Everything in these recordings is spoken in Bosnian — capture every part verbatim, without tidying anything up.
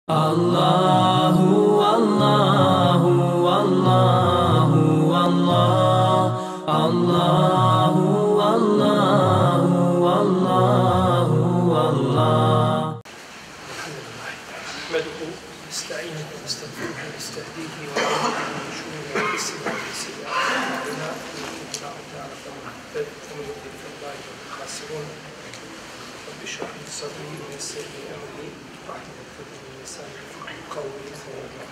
Allahu, Allahu, Allahu, Allah, Allahu, Allahu, Allahu, Allah. نحمده ونستعينه ونستغفره ونستهديه ونعوذ من شرور انفسنا ومن سيئات اعمالنا من يهده الله تعالى فهو المهتد ومن يضلل فلا هم الخاسرون رب اشرح لي صدري ويسر لي امري واحلل عقدة من لساني يفقهوا قولي ثم بعد.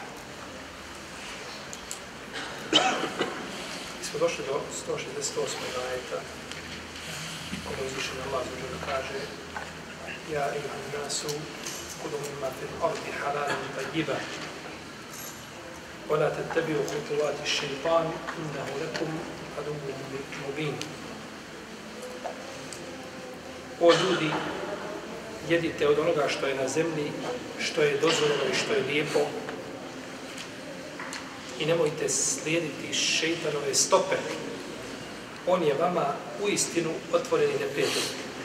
Smo došli do sto šezdeset osmog ajeta kome uzvišen Allah zađer kaže: Ja ejuhan nasu كلوا مما في الأرض حلالا طيبا ولا تتبعوا خطوات الشيطان إنه لكم عدو مبين. O ljudi, jedite od onoga što je na zemlji, što je dozvoljeno i što je lijepo, i nemojte slijediti šejtanove stope. On je vama uistinu otvoreni neprijatelj.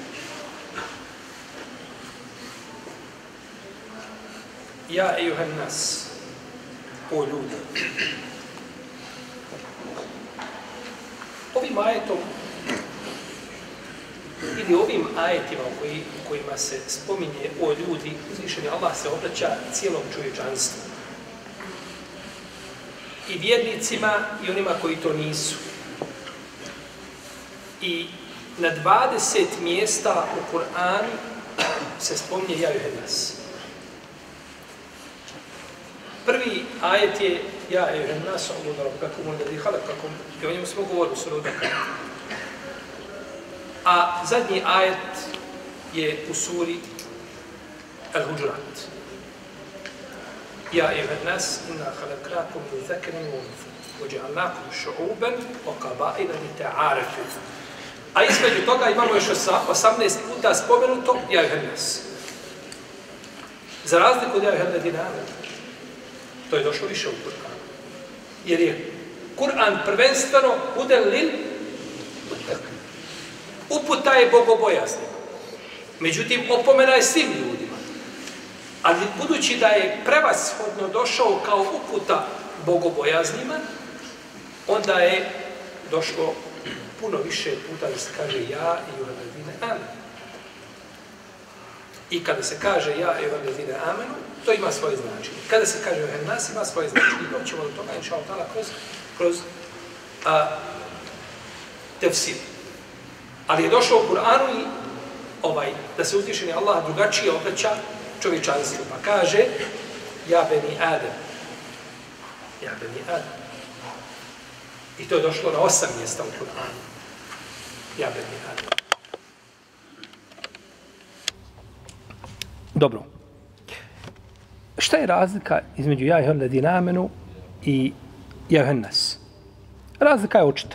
Ja ejuhan nas, o ljudi. Ovim ajetom, ili ovim ajetima u koji, kojima se spominje o ljudi, uzvišeni Allah se obraća cijelom čovječanstvu. I vjernicima i onima koji to nisu. I na dvadeset mjesta u Kur'anu se spominje ja ejuhan nas. Prvi ajet je ja ejuhan nas u'budu rabbakum alladhi khalaqakum, i o njemu smo govorili u suri Al-Bakara. A zadnji ajet je u suri Al-Huđurat. Ja ejuhan nas inna khalaqnakum min zakarin wa untha wa ja'alnakum shu'uban wa qaba'ila lita'arafu. A između toga imamo još osamnaest puta spomenuto ja ejuhan nas. Za razliku od ja ejuhan ladina amanu. To je došlo više u Kur'anu. Jer je Kur'an prvenstveno huden lil muttaqin. Uputa je bogobojaznima. Međutim, opomena je svim ljudima. Ali budući da je prevashodno došao kao uputa bogobojaznima, onda je došlo puno više puta da se kaže ja i ejuhan ladina amanu. I kada se kaže ja ejuhan ladina amanu, to ima svoje značenje. Kada se kaže ejuhan nas, ima svoje značenje. I doćemo do toga, inša Allah, kroz, kroz a, tefsir. Ali je došlo u Kur'anu i ovaj, da se uzvišeni Allah drugačije obraća čovječanstvu. Pa kaže ja beni Adem. Ja beni Adem. I to je došlo na osam mjesta u Kur'anu. Ja beni Adem. Dobro. Šta je razlika između ja ejuhan ladina amanu i ja ejuhan nas? Razlika je očita.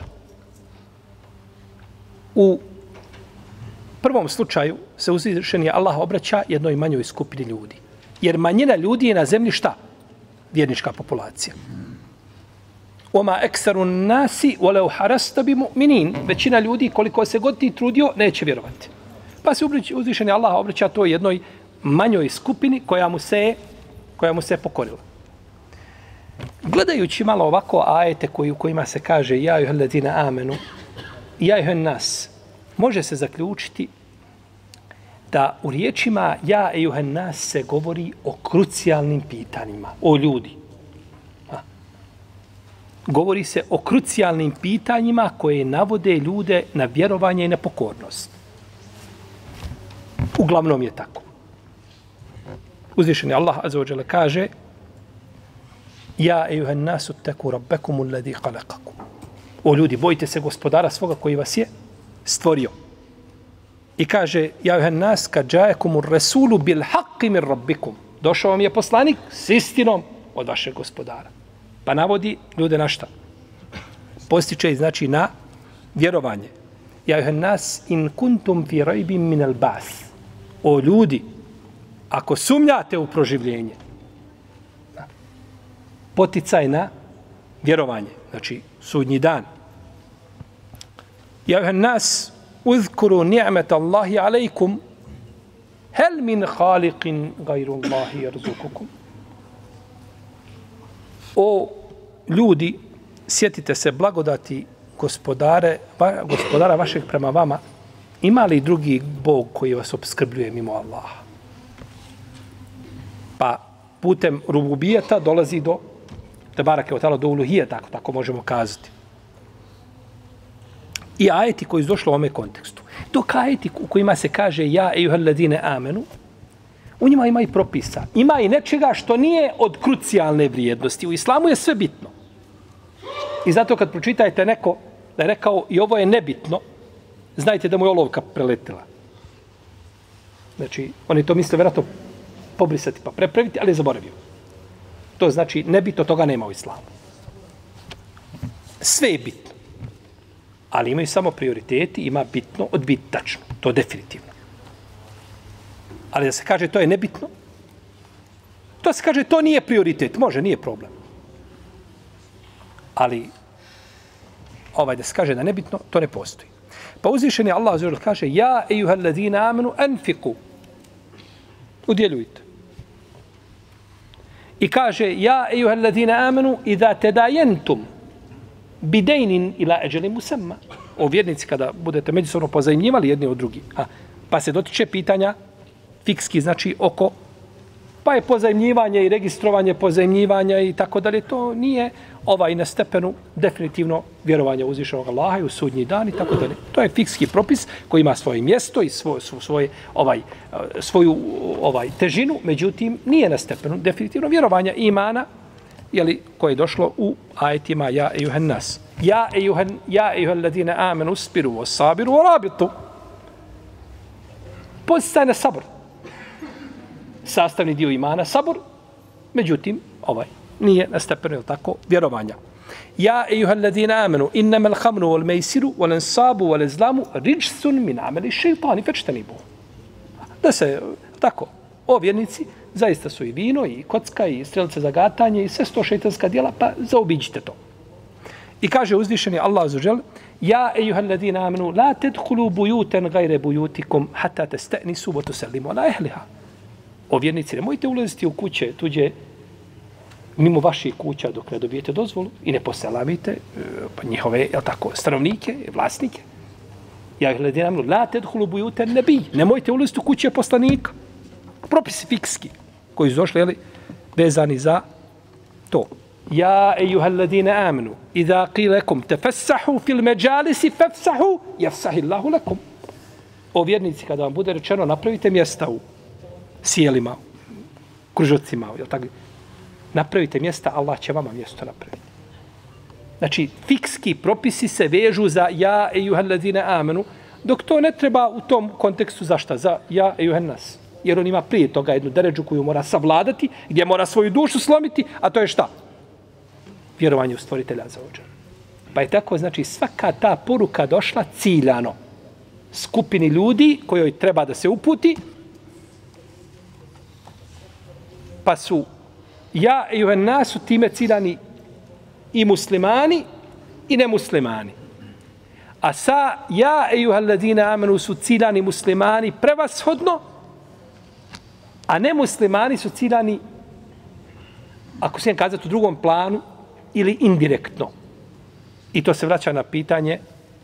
U prvom slučaju se uzvišeni Allah obraća jednoj manjoj skupini ljudi. Jer manjina ljudi je na zemlji šta? Vjernička populacija. Oma eksaru nasi walau harasta bi mu'minin. Većina ljudi, koliko se god ti trudio, neće vjerovati. Pa se uzvišeni Allah obraća to jednoj manjoj skupini koja mu se je koja mu se pokorila. Gledajući malo ovako ajete koji, u kojima se kaže ja ejuhan ladina amanu, ja ejuhan nas, može se zaključiti da u riječima ja ejuhan nas se govori o krucijalnim pitanjima, o ljudi. A. Govori se o krucijalnim pitanjima koje navode ljude na vjerovanje i na pokornost. Uglavnom je tako. Uzvišeni Allah azza wa jalla kaže ja ejuhan nasu taku rabbakum alladhi khalaqakum. O ljudi, bojite se gospodara svoga koji vas je stvorio. I kaže ja ejuhan nas kad ja'akumur rasulu bil haqqi min rabbikum. Došao vam je poslanik s istinom od vašeg gospodara. Pa navodi ljude na šta? Postiče i znači na vjerovanje. Ja ejuhan nas in kuntum fi raybin min al-ba'th. O ljudi, ako sumnjate u proživljenje, poticaj na vjerovanje, znači sudnji dan. Ja ejuhan nas uzkuru ni'mat Allahi alejkum hel min khaliqin gajru Allahi yarzukukum O ljudi, sjetite se blagodati gospodare, va, gospodara vašeg prema vama, ima li drugi Bog koji vas opskrbljuje mimo Allaha? Pa putem rububijeta dolazi do tebarake o tala do uluhijeta, tako, tako možemo kazati. I ajeti koji su došli u ovome kontekstu. Dok ajeti u kojima se kaže ja ejuhel ladine amenu, u njima ima i propisa. Ima i nečega što nije od krucijalne vrijednosti. U islamu je sve bitno. I zato kad pročitajte neko da je rekao i ovo je nebitno, znajte da mu je olovka preletila. Znači, on je to mislio vjerojatno pobrisati pa prepraviti, ali je zaboravio. To znači nebitno, toga nema u islamu. Sve je bitno. Ali imaju samo prioriteti, ima bitno od bitačno. To definitivno. Ali da se kaže to je nebitno, to se kaže to nije prioritet. Može, nije problem. Ali ovaj da se kaže da nebitno, to ne postoji. Pa uzvišeni Allah azza wa jalla kaže ja ejuhel ladina amenu anfiku. Udjeljujte. I kaže ja ejuhel ladina amenu idha tadayantum bidejnin ila eđeli musamma. O vjernici kada budete međusobno pozajmljivali jedni od drugih. A, pa se dotiče pitanja fikski, znači oko, pa je pozajmljivanje i registrovanje pozajmljivanja i tako dalje. To nije ovaj na stepenu definitivno vjerovanja uzvišenog Allaha i u sudnji dan i tako dalje. To je fikski propis koji ima svoje mjesto i svoj, svoj, ovaj, svoju ovaj, težinu, međutim nije na stepenu definitivno vjerovanja imana, jeli, koje je došlo u ajetima ja ejuhen nas. Ja ejuhen, ja ejuhen ladine amenu spiru o sabiru o rabitu. Postaj na sabor. Sastavni dio imana sabor, međutim, ovaj, nije na stepenu, je tako, vjerovanja. Ja ejuhen ladine amenu innama l'hamru wal mejsiru wal ansabu wal izlamu riđsun min ameli šeitani fečtanibu. Da se, tako, o vjernici, zaista su i vino, i kocka, i strelice za gatanje, i sve sto šeitanska djela, pa zaobiđite to. I kaže uzvišeni Allah azuđel, ja ejuhel ladina amenu, la tedhulu bujuten gajre bujutikum, hata te stenisu, bo tusellimu ala ehliha. O vjernici, nemojte ulaziti u kuće tuđe, mimo vaših kuća dok ne dobijete dozvolu i ne poselamite pa njihove, jel tako, stanovnike, vlasnike. Ja ejuhel ladina amenu, la tedhulu bujuten nebi, nemojte ulaziti u kuće poslanika. Propisi fikski koji su došli, jeli, vezani za to. Ja ejuhel ladine amenu, idha qilekum tefessahu fil međalisi fefsahu, jafsahillahu lakum. O vjernici, kada vam bude rečeno, napravite mjesta u sjelima, kružocima, jel tako? Napravite mjesta, Allah će vama mjesto napraviti. Znači, fikski propisi se vežu za ja ejuhel ladine amenu, dok to ne treba u tom kontekstu za šta? Za ja ejuhel nas. Jer on ima prije toga jednu deređu koju mora savladati, gdje mora svoju dušu slomiti, a to je šta? Vjerovanje u stvoritelja za ođer. Pa je tako, znači, svaka ta poruka došla ciljano skupini ljudi kojoj treba da se uputi, pa su ja i uven nasu time ciljani i muslimani i nemuslimani. A sa ja i uven ladina amenu su ciljani muslimani prevashodno, a nemuslimani su ciljani, ako smijem kazati, u drugom planu ili indirektno. I to se vraća na pitanje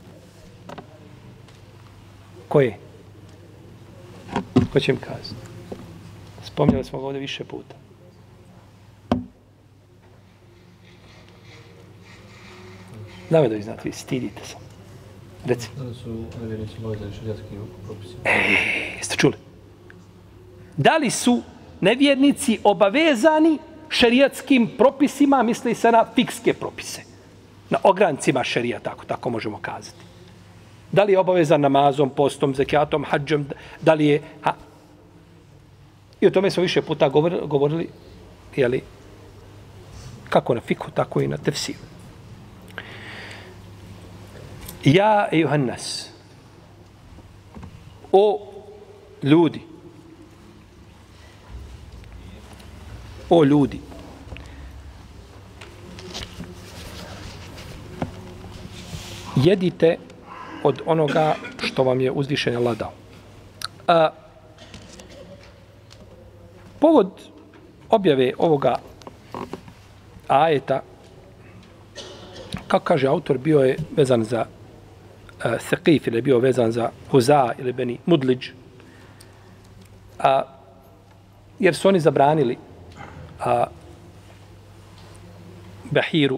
koje? Ko će mi kazati? Spomnjali smo ga ovdje više puta. Daj da vi znate, vi stidite se. Reci. Da su nevjernici obavezani šerijatski propisi. E, jeste čuli? Da li su nevjernici obavezani šerijatskim propisima, misli se na fikske propise, na ograncima šerija, tako, tako možemo kazati. Da li je obavezan namazom, postom, zekijatom, hadžom, da li je... Ha. I o tome smo više puta govorili, govorili jeli, kako na fikhu, tako i na tefsiru. Ja i Johannes, o ljudi, o ljudi, jedite od onoga što vam je uzvišen Allah dao. A, povod objave ovoga ajeta, kako kaže autor, bio je vezan za uh, Thaqif, ili je bio vezan za Huza ili Beni Mudliđ, a, jer su oni zabranili a, Bahiru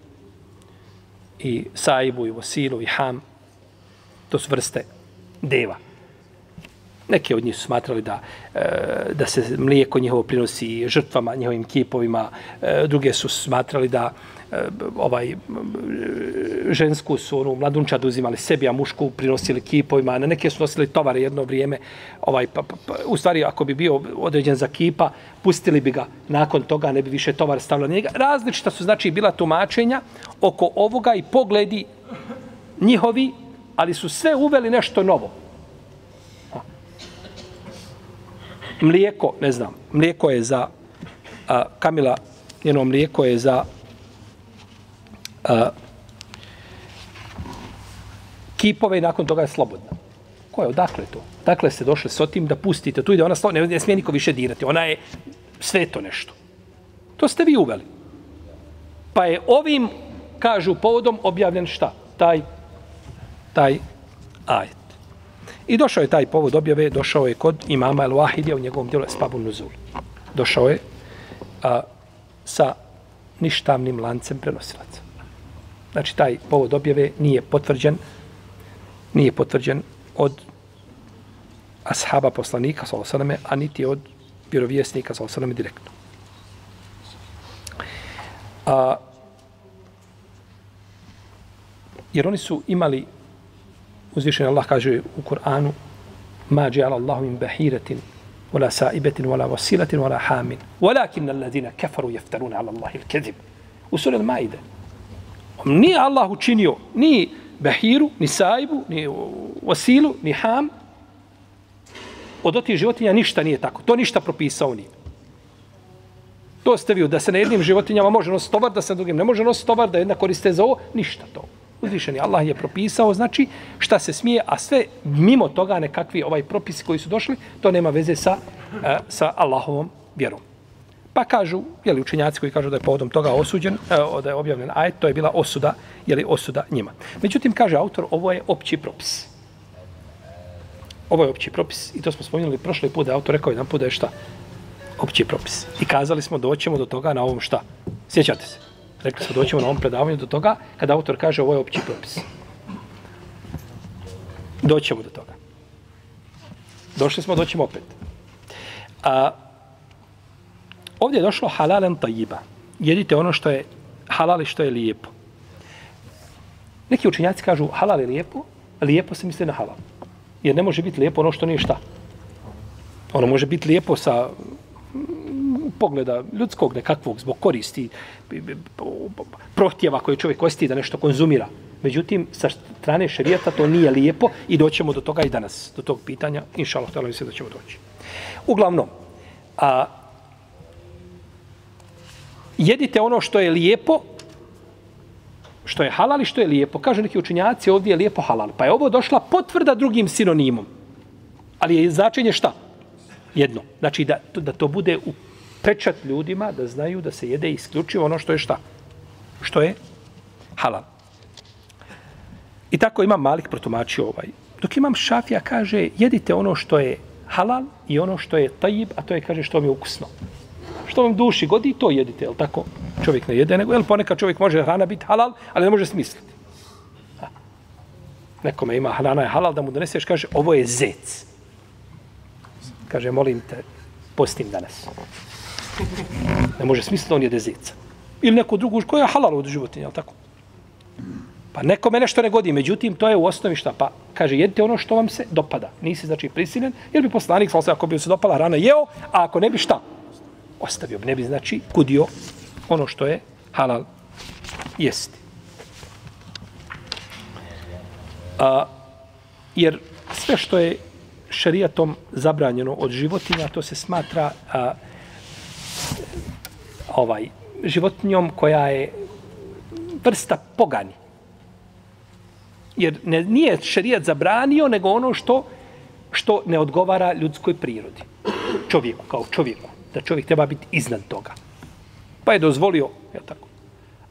i Saibu i Vosilu i Ham, to su vrste deva. Neki od njih su smatrali da, da se mlijeko njihovo prinosi žrtvama, njihovim kipovima. Druge su smatrali da ovaj žensku su onu mladunčad uzimali sebi, a mušku prinosili kipovima. Na neke su nosili tovare jedno vrijeme. Ovaj, pa, pa, u stvari, ako bi bio određen za kipa, pustili bi ga nakon toga, ne bi više tovar stavljali na njega. Različita su, znači, bila tumačenja oko ovoga i pogledi njihovi, ali su sve uveli nešto novo. Mlijeko, ne znam, mlijeko je za a, Kamila, njeno mlijeko je za a, kipove i nakon toga je slobodna. Ko je, odakle to? Dakle ste došli s otim da pustite, tu ide ona slobodna, ne, ne smije niko više dirati, ona je sveto nešto. To ste vi uveli. Pa je ovim, kažu, povodom objavljen šta? Taj, taj ajet. I došao je taj povod objave, došao je kod imama El-Wahidija u njegovom djelu Esbabun Nuzul. Došao je a, sa ništavnim lancem prenosilaca. Znači, taj povod objave nije potvrđen, nije potvrđen od ashaba poslanika, sallallahu alejhi ve selleme, a niti od vjerovjesnika, sallallahu alejhi ve selleme, direktno. A, jer oni su imali, uzvišen Allah kaže u Kur'anu, ma dža'ala Allahu min bahiratin wala sa'ibatin wala wasilatin wala hamin walakin alladhina kafaru yaftaruna 'ala Allahi al-kadhib. U suri Al-Maide. Ni Allah učinio ni bahiru, ni saibu, ni wasilu, ni ham. Od otih životinja ništa nije tako. To ništa propisao nije. To ste vi, da se na jednim životinjama može nositi tovar, da se na drugim ne može nositi tovar, da jedna koriste za ovo, ništa to. Uzvišeni Allah je propisao, znači, šta se smije, a sve mimo toga nekakvi ovaj propisi koji su došli, to nema veze sa, e, sa Allahovom vjerom. Pa kažu, jeli učenjaci koji kažu da je povodom toga osuđen, e, da je objavljen ajet, to je bila osuda, jeli osuda njima. Međutim, kaže autor, ovo je opći propis. Ovo je opći propis i to smo spominjali prošli put, da je autor rekao jedan put da je šta? Opći propis. I kazali smo, doćemo do toga na ovom šta? Sjećate se? Rekli smo, doćemo na ovom predavanju do toga, kada autor kaže ovo je opći propis. Doćemo do toga. Došli smo, doćemo opet. A, ovdje je došlo halalen tajiba. Jedite ono što je halal i što je lijepo. Neki učenjaci kažu halal je lijepo, lijepo se misli na halal. Jer ne može biti lijepo ono što nije šta. Ono može biti lijepo sa pogleda ljudskog nekakvog zbog koristi, prohtjeva koje čovjek koristi da nešto konzumira. Međutim, sa strane šerijata to nije lijepo i doćemo do toga i danas, do tog pitanja, inša Allah, htjela mi se da ćemo doći. Uglavnom, a, jedite ono što je lijepo, što je halal i što je lijepo. Kažu neki učenjaci, ovdje je lijepo halal. Pa je ovo došla potvrda drugim sinonimom. Ali je značenje šta? Jedno. Znači da, da to bude u pečat ljudima, da znaju da se jede isključivo ono što je šta? Što je halal. I tako Imam Malik protumačio ovaj. Dok Imam Šafija kaže, jedite ono što je halal i ono što je tajib, a to je, kaže, što vam je ukusno. Što vam duši godi, to jedite, jel tako? Čovjek ne jede, nego, jel ponekad čovjek može hrana biti halal, ali ne može smisliti. Ha. Nekome ima hrana je halal, da mu doneseš, kaže, ovo je zec. Kaže, molim te, postim danas. Ne može smisliti, on jede zeca. Ili neko drugu koja je halal od životinja, jel tako? Pa nekome nešto ne godi, međutim, to je u osnovi šta? Pa, kaže, jedite ono što vam se dopada. Nisi, znači, prisiljen, jer bi poslanik, ako bi se dopala hrana, jeo, a ako ne bi šta? Ostavio bi, ne bi, znači, kudio ono što je halal jesti. A, jer sve što je šerijatom zabranjeno od životinja, to se smatra a, ovaj, životinjom koja je vrsta pogani. Jer ne, nije šerijat zabranio, nego ono što, što ne odgovara ljudskoj prirodi. Čovjeku, kao čovjeku. Da čovjek treba biti iznad toga. Pa je dozvolio, je tako,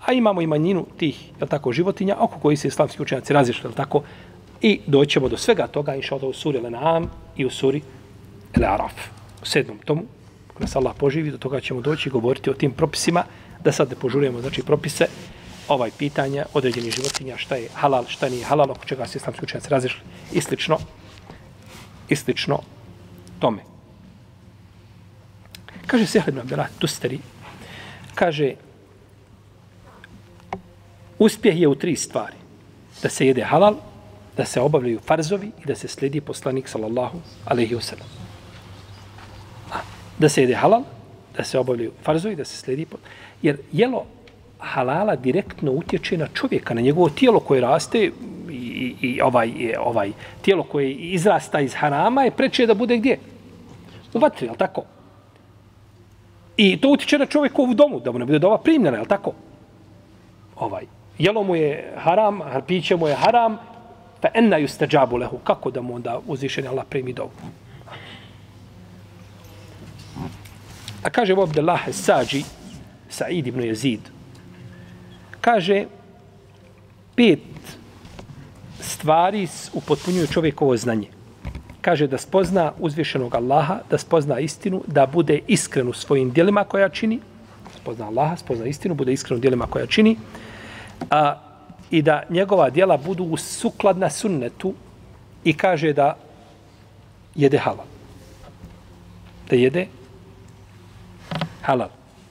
A imamo i manjinu tih, jel tako, životinja, oko koji se islamski učenjaci razišli, jel tako, i doćemo do svega toga, inša Allah, u suri Al-An'am i u suri Al-Araf. U sedmom tomu, ako nas Allah poživi, do toga ćemo doći i govoriti o tim propisima, da sad ne požurujemo, znači, propise, ovaj pitanja određenih životinja, šta je halal, šta nije halal, oko čega se islamski učenjaci razišli, i slično, i slično tome. Kaže Sehl ibn Abdullah Tustari, kaže, uspjeh je u tri stvari. Da se jede halal, da se obavljaju farzovi i da se slijedi poslanik sallallahu alejhi ve sellem. Da se jede halal, da se obavljaju farzovi, da se slijedi, jer jelo halala direktno utječe na čovjeka, na njegovo tijelo koje raste i, i ovaj, ovaj tijelo koje izrasta iz harama je preče da bude gdje? U vatri, jel tako? I to utječe na čovjekovu domu, da mu ne bude dova primljena, jel tako? Ovaj, jelo mu je haram, piće mu je haram, fa enna yustajabu lehu, kako da mu onda uzvišeni Allah primi dovu? A kaže Abu Abdullah As-Sađi, Sa'id ibn Yazid, kaže, pet stvari upotpunjuju čovjekovo znanje. Kaže da spozna uzvišenog Allaha, da spozna istinu, da bude iskren u svojim djelima koja čini, spozna Allaha, spozna istinu, bude iskren u djelima koja čini, a, i da njegova djela budu sukladna sunnetu i kaže da jede halal. Da jede halal.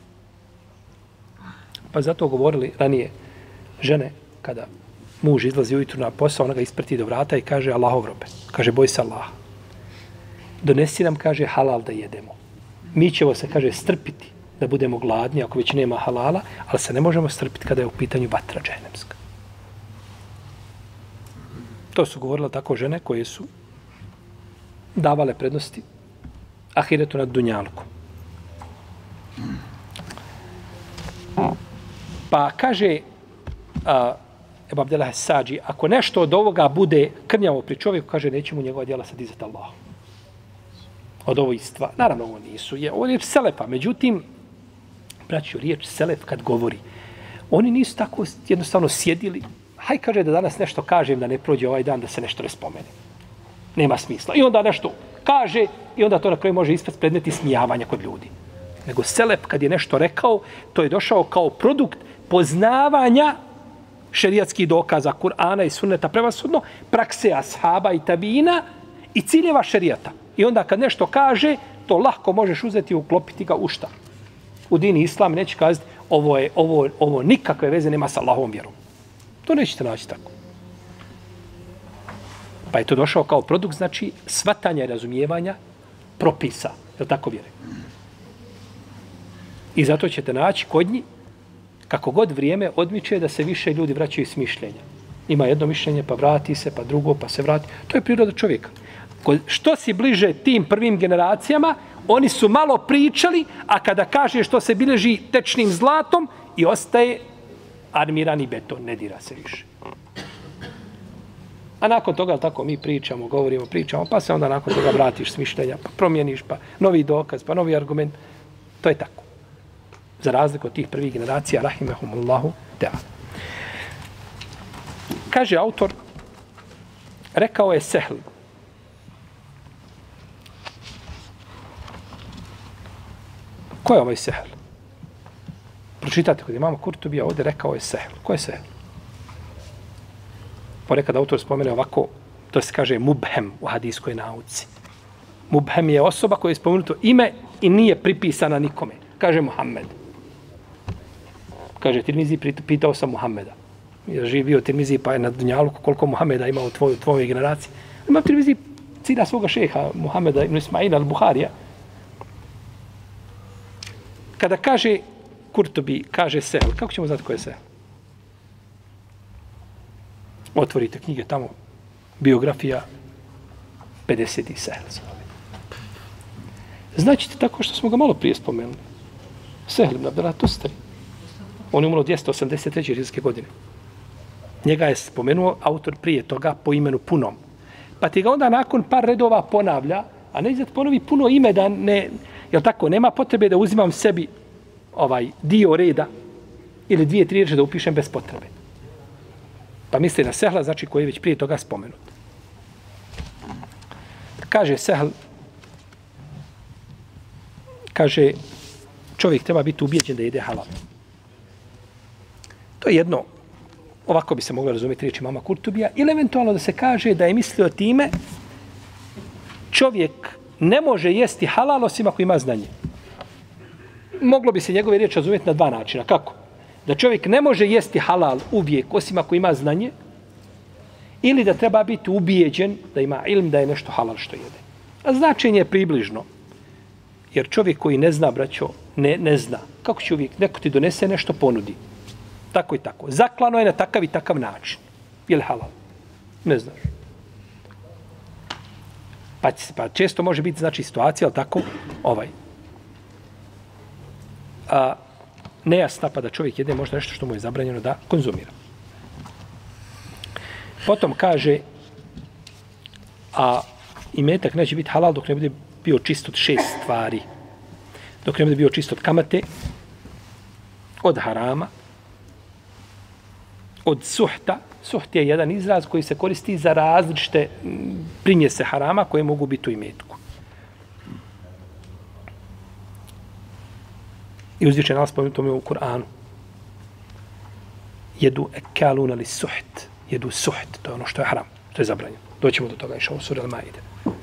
Pa zato govorili ranije žene, kada muž izlazi ujutru na posao, ona ga isprati do vrata i kaže Allahov robe. Kaže, boj se Allaha. Donesi nam, kaže, halal da jedemo. Mi ćemo se, kaže, strpiti da budemo gladni ako već nema halala, ali se ne možemo strpiti kada je u pitanju vatra džehennemska. To su govorile tako žene koje su davale prednosti ahiretu nad dunjalkom. Pa kaže uh, Ebu Abdullah As-Sađi, ako nešto od ovoga bude krnjavo pri čovjeku, kaže, neće mu njegova djela sad izzati Allah. Od ovo istva. Naravno, ovo nisu. Je, ovo je riječ selefa. Međutim, braću, riječ selef kad govori, oni nisu tako jednostavno sjedili. Haj, kaže, da danas nešto kažem, da ne prođe ovaj dan, da se nešto ne spomene. Nema smisla. I onda nešto kaže i onda to na kraju može ispast predmeti smijavanja kod ljudi. Nego selef kad je nešto rekao, to je došao kao produkt poznavanja šerijatskih dokaza Kur'ana i sunneta, prevashodno prakse ashaba i tabina i ciljeva šerijata. I onda kad nešto kaže, to lahko možeš uzeti i uklopiti ga u šta? U dini islam neće kazati ovo, je, ovo, ovo nikakve veze nema sa Allahovom vjerom. To nećete naći tako. Pa je to došao kao produkt, znači, svatanja i razumijevanja propisa. Je li tako vjere? I zato ćete naći kod njih, kako god vrijeme odmiče, da se više ljudi vraćaju s mišljenja. Ima jedno mišljenje, pa vrati se, pa drugo, pa se vrati. To je priroda čovjeka. Što si bliže tim prvim generacijama, oni su malo pričali, a kada kaže što se bilježi tečnim zlatom i ostaje armirani beton, ne dira se više. A nakon toga, tako, mi pričamo, govorimo, pričamo, pa se onda nakon toga vratiš s mišljenja, pa promijeniš, pa novi dokaz, pa novi argument. To je tako. Za razliku od tih prvih generacija, rahimehumullahu ta'ala. Kaže autor, rekao je Sehl, ko je ovaj Sehl? Pročitate kod imama Kurtubija, ovdje rekao je Sehl. Ko je Sehl? Ponekad autor spomene ovako, to se kaže mubhem u hadijskoj nauci. Mubhem je osoba koja je spomenuto ime i nije pripisana nikome. Kaže Muhammed. Kaže, Tirmizi, pitao sam Muhammeda. Je živio Tirmizi, pa je na Dunjaluku koliko Muhammeda ima u tvojoj, tvojoj generaciji. Ima Tirmizi cira svoga šeha, Muhammeda ibn Ismaila al-Buharija. Kada kaže Kurtubi, kaže Sehl, kako ćemo znati ko je Sehl? Otvorite knjige tamo, biografija pedeset Sehl. Značite tako što smo ga malo prije spomenuli. Sehl ibn Abdullah Tustari. On je umro dvjesto osamdeset treće hidžrijske godine. Njega je spomenuo autor prije toga po imenu punom. Pa ti ga onda nakon par redova ponavlja, a ne da ponovi puno ime da ne, jel tako, nema potrebe da uzimam sebi ovaj dio reda, ili dvije, tri riječi da upišem bez potrebe. Pa misli na sehla, znači koji je već prije toga spomenut. Kaže sehl, kaže, čovjek treba biti ubijeđen da jede halal. To je jedno, ovako bi se moglo razumjeti riječi mama Kurtubija, ili eventualno da se kaže da je mislio time čovjek ne može jesti halal osim ako ima znanje. Moglo bi se njegove riječi razumjeti na dva načina. Kako? Da čovjek ne može jesti halal uvijek osim ako ima znanje, ili da treba biti ubijeđen da ima ilm da je nešto halal što jede. A značenje je približno. Jer čovjek koji ne zna, braćo, ne, ne zna. Kako će uvijek? Neko ti donese nešto, ponudi. Tako i tako. Zaklano je na takav i takav način. Je li halal? Ne znaš. Pa, pa često može biti, znači, situacija, ali tako, ovaj, a, nejasna, pa da čovjek jede možda nešto što mu je zabranjeno da konzumira. Potom kaže, a imetak neće biti halal dok ne bude bio čist od šest stvari. Dok ne bude bio čist od kamate, od harama, od suhta. Suht je jedan izraz koji se koristi za različite primjese harama koje mogu biti u imetku. I uzvičen Allah spomenuo tome u Kur'anu. Jedu ekaluna li suht. Jedu suht. To je ono što je haram. To je zabranjeno. Doćemo do toga išao u sura Al-Maide.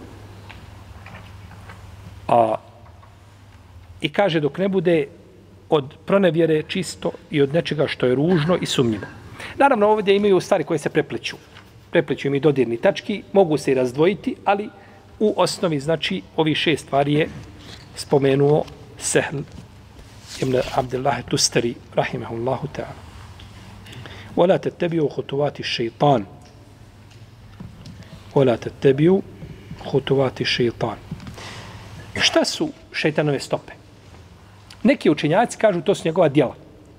A, I kaže dok ne bude od pronevjere čisto i od nečega što je ružno i sumnjivo. Naravno, ovdje imaju stvari koje se prepleću. Prepleću im i dodirni tački, mogu se i razdvojiti, ali u osnovi, znači, ovi šest stvari je spomenuo Sehl ibn Abdullah Tustari, rahimahullahu ta'ala. وَلَا تَتَّبِيُوا خُطُوَاتِ الشَّيْطَانِ وَلَا تَتَّبِيُوا خُطُوَاتِ الشَّيْطَانِ Šta su šejtanove stope? Neki učenjaci kažu to su njegova djela.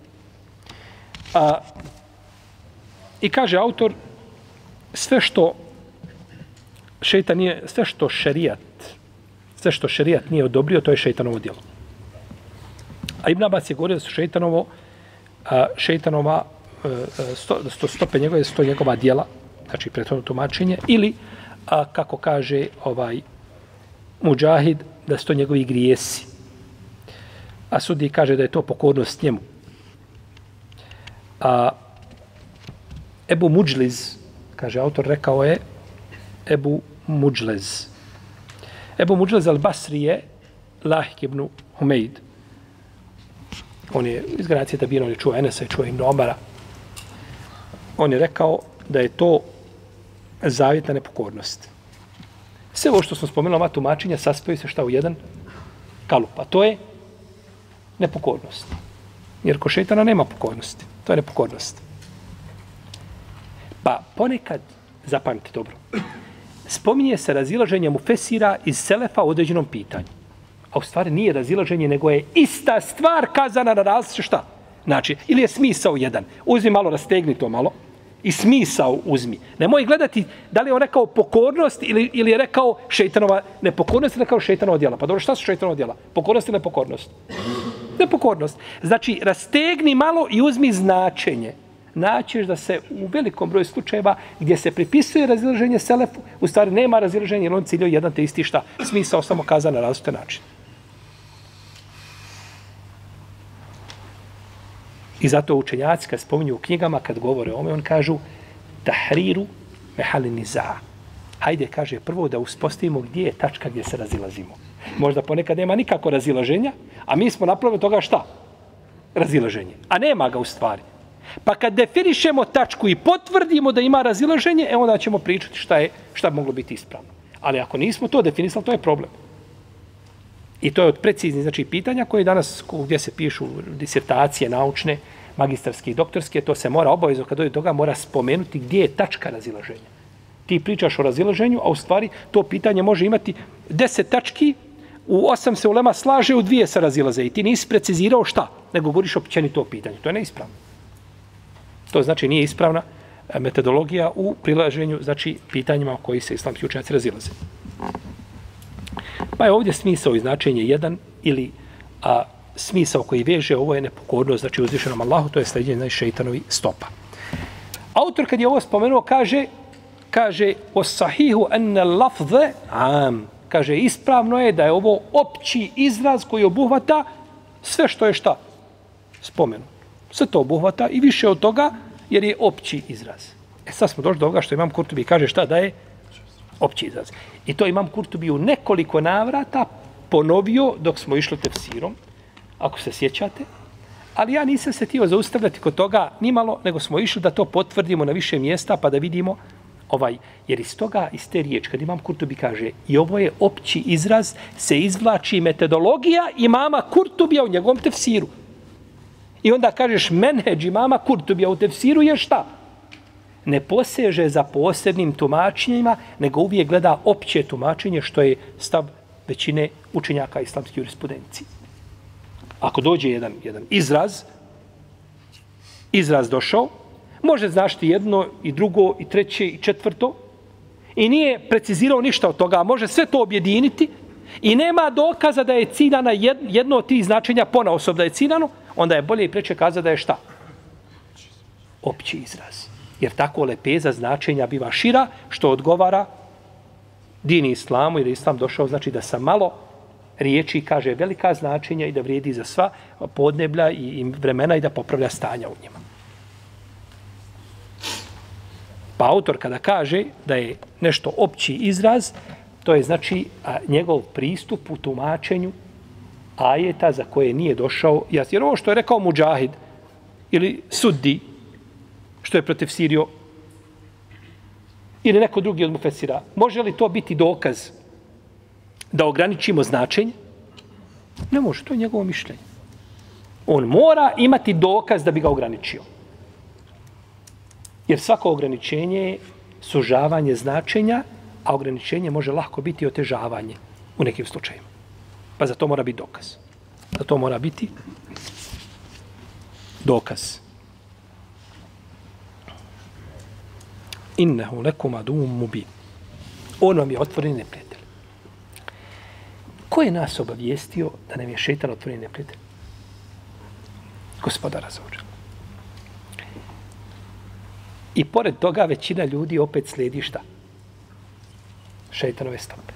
A, I kaže autor, sve što šejtan nije, sve što šerijat, sve što šerijat nije odobrio, to je šejtanovo djelo. A Ibn Abbas je govorio da su šejtanovo, a, šejtanova sto, sto stope njegove, sto njegova djela, znači prethodno tumačenje, ili, a, kako kaže ovaj Mudžahid, da su to njegovi grijesi. A Sudi kaže da je to pokornost njemu. A Ebu Muđliz, kaže autor, rekao je Ebu Muđlez. Ebu Muđlez al-Basri je Lahik ibn Humeid. On je iz generacije tabina, on je čuo Enesa i čuo Ibn Omara. On je rekao da je to zavjetna nepokornost. Sve ovo što smo spomenuli, ova tumačenja sastoji se šta u jedan kalup, a to je nepokornost. Jer ko šejtana nema pokornosti. To je nepokornost. Pa ponekad, zapamtite dobro, spominje se razilaženje mufesira iz selefa u određenom pitanju. A u stvari nije razilaženje, nego je ista stvar kazana na različite šta? Znači, ili je smisao jedan. Uzmi malo, rastegni to malo i smisao uzmi. Nemoj gledati da li je on rekao pokornost ili, ili je rekao šejtanova nepokornost ili rekao šejtanova djela. Pa dobro, šta su šejtanova djela? Pokornost ili nepokornost? Nepokornost. Znači, rastegni malo i uzmi značenje. Naćeš da se u velikom broju slučajeva gdje se pripisuje razilaženje selefu, u stvari nema razilaženja, jer on ciljio jedan te isti šta? Smisao samo kaza na različite načine. I zato učenjaci kad spominju u knjigama, kad govore o ome, on kažu tahriru mehalini za. Hajde, kaže, prvo da uspostavimo gdje je tačka gdje se razilazimo. Možda ponekad nema nikako razilaženja, a mi smo napravili toga šta? Razilaženje. A nema ga u stvari. Pa kad definišemo tačku i potvrdimo da ima razilaženje, e onda ćemo pričati šta je, šta bi moglo biti ispravno. Ali ako nismo to definisali, to je problem. I to je od preciznih, znači, pitanja koje danas, gdje se pišu disertacije naučne, magistarske i doktorske, to se mora obavezno, kad dođe do toga, mora spomenuti gdje je tačka razilaženja. Ti pričaš o razilaženju, a u stvari to pitanje može imati deset tački, u osam se ulema slaže, u dvije se razilaze. I ti nisi precizirao šta, nego govoriš općenito o pitanju. To je neispravno. To znači nije ispravna metodologija u prilaženju, znači, pitanjima o koji se islamski učenjaci razilaze. Pa je ovdje smisao i značenje jedan ili a, smisao koji veže, ovo je nepokornost, znači uzvišenom Allahu, to je sljeđenje šeitanovi stopa. Autor kad je ovo spomenuo, kaže, kaže, o sahihu enne lafze am, kaže, ispravno je da je ovo opći izraz koji obuhvata sve što je šta spomenu. Sve to obuhvata i više od toga, jer je opći izraz. E sad smo došli do ovoga što Imam Kurtubi kaže šta da je opći izraz. I to Imam Kurtubi u nekoliko navrata ponovio dok smo išli tefsirom, ako se sjećate. Ali ja nisam se htio zaustavljati kod toga nimalo, nego smo išli da to potvrdimo na više mjesta pa da vidimo ovaj, jer iz toga, iz te riječi, kad Imam Kurtubi kaže i ovo je opći izraz, se izvlači metodologija imama Kurtubija u njegovom tefsiru. I onda kažeš menheđ imama Kurtubija u tefsiru je šta? Ne poseže za posebnim tumačenjima, nego uvijek gleda opće tumačenje, što je stav većine učenjaka islamske jurisprudencije. Ako dođe jedan, jedan izraz, izraz došao, može značiti jedno i drugo i treće i četvrto i nije precizirao ništa od toga, može sve to objediniti i nema dokaza da je ciljana jedno od tih značenja ponaosob da je ciljano, onda je bolje i preče kazati da je šta? Opći izraz. Jer tako lepeza značenja biva šira, što odgovara dini islamu, jer je islam došao, znači da sa malo riječi kaže velika značenja i da vrijedi za sva podneblja i vremena i da popravlja stanja u njima. Pa autor kada kaže da je nešto opći izraz, to je znači a, njegov pristup u tumačenju ajeta za koje nije došao jasno. Jer ovo što je rekao Mudžahid ili Suddi, što je protiv Sirio, ili neko drugi od mufesira, može li to biti dokaz da ograničimo značenje? Ne može, to je njegovo mišljenje. On mora imati dokaz da bi ga ograničio. Jer svako ograničenje je sužavanje značenja, a ograničenje može lahko biti otežavanje u nekim slučajima. Pa za to mora biti dokaz. Za to mora biti dokaz. Innehu lekum adum mubin. On vam je otvoreni neprijatelj. Ko je nas obavijestio da nam je šejtan otvoreni neprijatelj? Gospodar azza wa dželle. I pored toga većina ljudi opet slijedi šta? Šejtanove stope.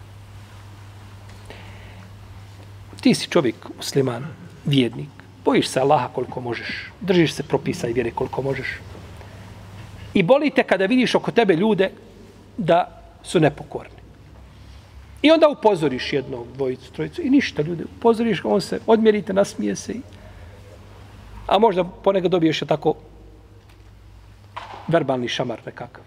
Ti si čovjek, musliman, vjernik, bojiš se Allaha koliko možeš, držiš se propisa i vjere koliko možeš. I boli te kada vidiš oko tebe ljude da su nepokorni. I onda upozoriš jednog, dvojicu, trojicu i ništa ljude. Upozoriš, on se odmjerite, nasmije se. I... A možda ponekad dobiješ je tako verbalni šamar nekakav.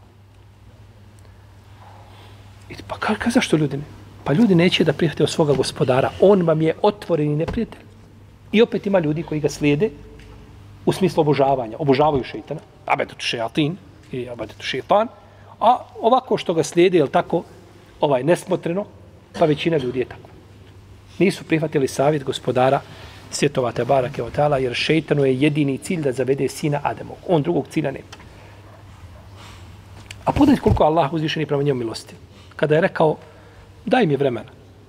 I pa kako, zašto ljudi ne? Pa ljudi neće da prihvate od svoga gospodara. On vam je otvoreni neprijatelj. I opet ima ljudi koji ga slijede u smislu obožavanja. Obožavaju šeitana. Abedetu šejatin i abedetu šeitan. A ovako što ga slijede, je tako, ovaj nesmotreno, pa većina ljudi je tako. Nisu prihvatili savjet gospodara svjetova Tebara Keotala, jer šeitanu je jedini cilj da zavede sina Ademov. On drugog cilja nema. A pogledajte koliko Allah uzvišeni prema njemu milosti. Kada je rekao, daj mi vremena.